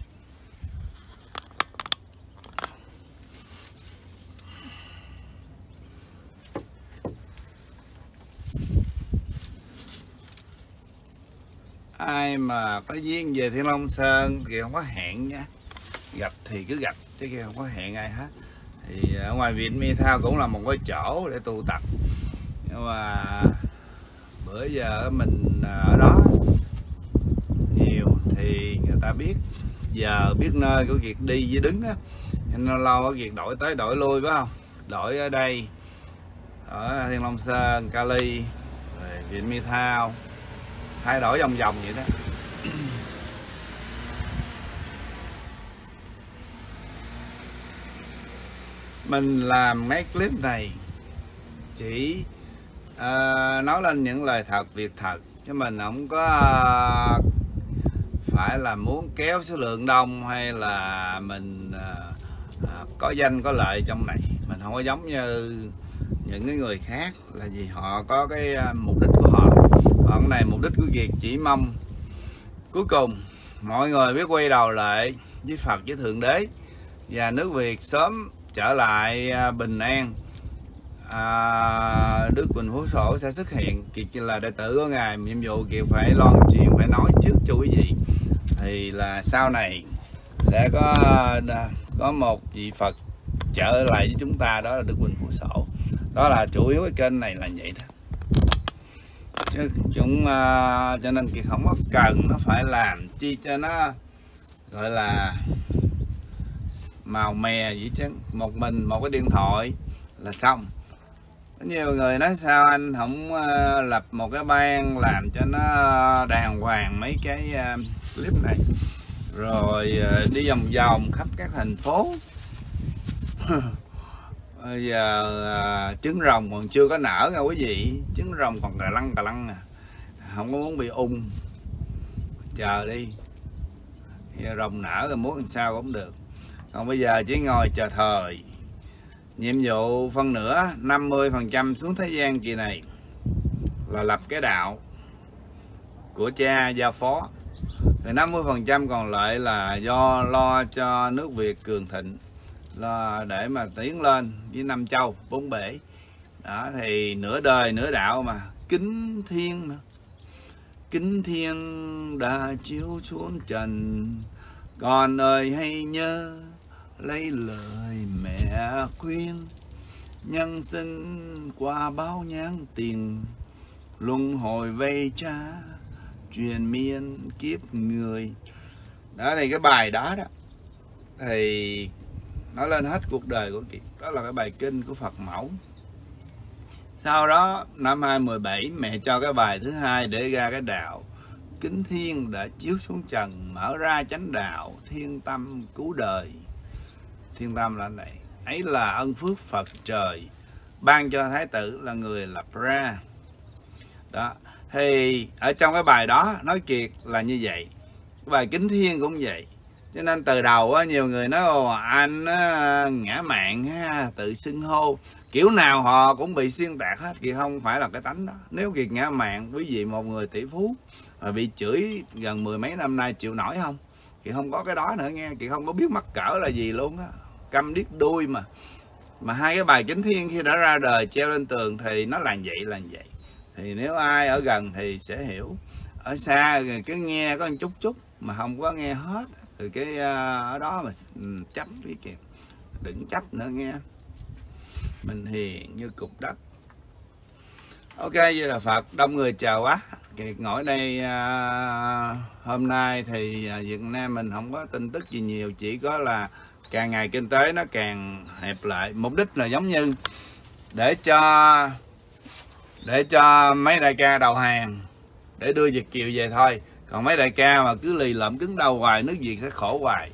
Ai mà có duyên về Thiên Long Sơn thì không có hẹn nha, gặp thì cứ gặp chứ không có hẹn ai hết. Thì ở ngoài Viện Mi Thao cũng là một cái chỗ để tụ tập, nhưng mà bữa giờ mình ở đó nhiều thì người ta biết giờ biết nơi của việc đi với đứng á, nên lâu lâu có việc đổi tới đổi lui phải không, đổi ở đây ở Thiên Long Sơn, Cali, rồi Viện Mi Thao, thay đổi vòng vòng vậy đó. Mình làm mấy clip này chỉ uh, nói lên những lời thật, việc thật, chứ mình không có uh, phải là muốn kéo số lượng đông hay là mình uh, uh, có danh có lợi trong này. Mình không có giống như những cái người khác là vì họ có cái uh, mục đích của họ. Còn này mục đích của việc chỉ mong cuối cùng mọi người biết quay đầu lại với Phật, với Thượng Đế, và nước Việt sớm trở lại bình an. à, Đức Quỳnh Phú Sổ sẽ xuất hiện. Kiệt là đệ tử của Ngài, nhiệm vụ Kiệt phải loan truyền, phải nói trước cho quý vị, thì là sau này sẽ có có một vị Phật trở lại với chúng ta, đó là Đức Quỳnh Phú Sổ. Đó là chủ yếu cái kênh này là vậy đó, chứ chúng uh, cho nên Kiệt không có cần nó phải làm chi cho nó gọi là màu mè vậy chứ, một mình một cái điện thoại là xong. Có nhiều người nói sao anh không uh, lập một cái ban làm cho nó đàng hoàng mấy cái uh, clip này, rồi uh, đi vòng vòng khắp các thành phố. Bây giờ uh, trứng rồng còn chưa có nở nha quý vị, trứng rồng còn cà lăng cà lăng à, không có muốn bị ung, chờ đi, giờ rồng nở rồi muốn làm sao cũng được. Còn bây giờ chỉ ngồi chờ thời. Nhiệm vụ phân nửa năm mươi phần trăm xuống thế gian kỳ này là lập cái đạo của cha giao phó, rồi năm mươi phần trăm còn lại là do lo cho nước Việt cường thịnh, lo để mà tiến lên với năm châu bốn bể. Đó thì nửa đời nửa đạo mà, kính thiên mà, kính thiên đã chiếu xuống trần, con ơi hãy nhớ lấy lời mẹ khuyên, nhân sinh qua bao nhang tiền, luân hồi vây cha truyền miên kiếp người. Đó thì cái bài đó đó thì nói lên hết cuộc đời của Kiệt. Đó là cái bài kinh của Phật mẫu. Sau đó năm hai không một bảy mẹ cho cái bài thứ hai để ra cái đạo kính thiên đã chiếu xuống trần, mở ra chánh đạo thiên tâm cứu đời. Thiên tâm là này, ấy là ân phước Phật trời ban cho Thái tử là người lập ra. Đó thì ở trong cái bài đó nói Kiệt là như vậy, cái bài kính thiên cũng vậy. Cho nên từ đầu á, nhiều người nói ồ anh á, ngã mạn ha, tự xưng hô, kiểu nào họ cũng bị xuyên tạc hết. Kiệt không phải là cái tánh đó. Nếu Kiệt ngã mạn, quý vị một người tỷ phú mà bị chửi gần mười mấy năm nay chịu nổi không? Kiệt không có cái đó nữa nghe. Kiệt không có biết mắc cỡ là gì luôn á, câm điếc đuôi mà. Mà hai cái bài kính thiên khi đã ra đời treo lên tường thì nó là vậy là vậy. Thì nếu ai ở gần thì sẽ hiểu, ở xa rồi cứ nghe có một chút chút mà không có nghe hết thì cái uh, ở đó mà chấp với kìa, đừng chấp nữa nghe. Mình hiền như cục đất. Ok, vậy là Phật, đông người chào quá. Kiệt ngồi đây uh, hôm nay thì uh, Việt Nam mình không có tin tức gì nhiều, chỉ có là càng ngày kinh tế nó càng hẹp lại. Mục đích là giống như để cho để cho mấy đại ca đầu hàng để đưa Việt kiều về thôi. Còn mấy đại ca mà cứ lì lợm cứng đầu hoài, nước Việt sẽ khổ hoài.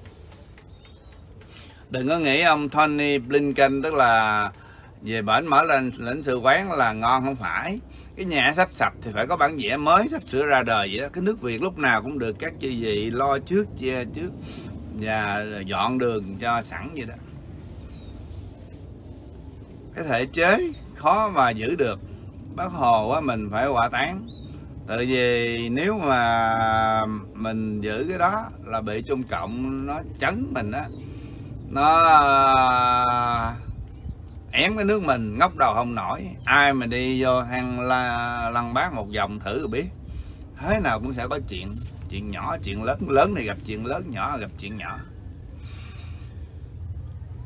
Đừng có nghĩ ông Tony Blinken tức là về bển mở lên lãnh sự quán là ngon, không phải. Cái nhà sắp sập thì phải có bản vẽ mới sắp sửa ra đời vậy đó. Cái nước Việt lúc nào cũng được các chư vị lo trước, che trước và dọn đường cho sẵn vậy đó. Cái thể chế khó mà giữ được. Bác Hồ á, mình phải hỏa táng. Tại vì nếu mà mình giữ cái đó là bị Trung Cộng nó chấn mình á, nó ém cái nước mình ngóc đầu không nổi. Ai mà đi vô hang la, lăng bác một vòng thử rồi biết, thế nào cũng sẽ có chuyện, chuyện nhỏ chuyện lớn, lớn thì gặp chuyện lớn, nhỏ gặp chuyện nhỏ.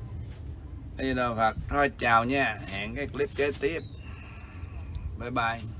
Đây là Phật thôi, chào nha, hẹn cái clip kế tiếp, bye bye.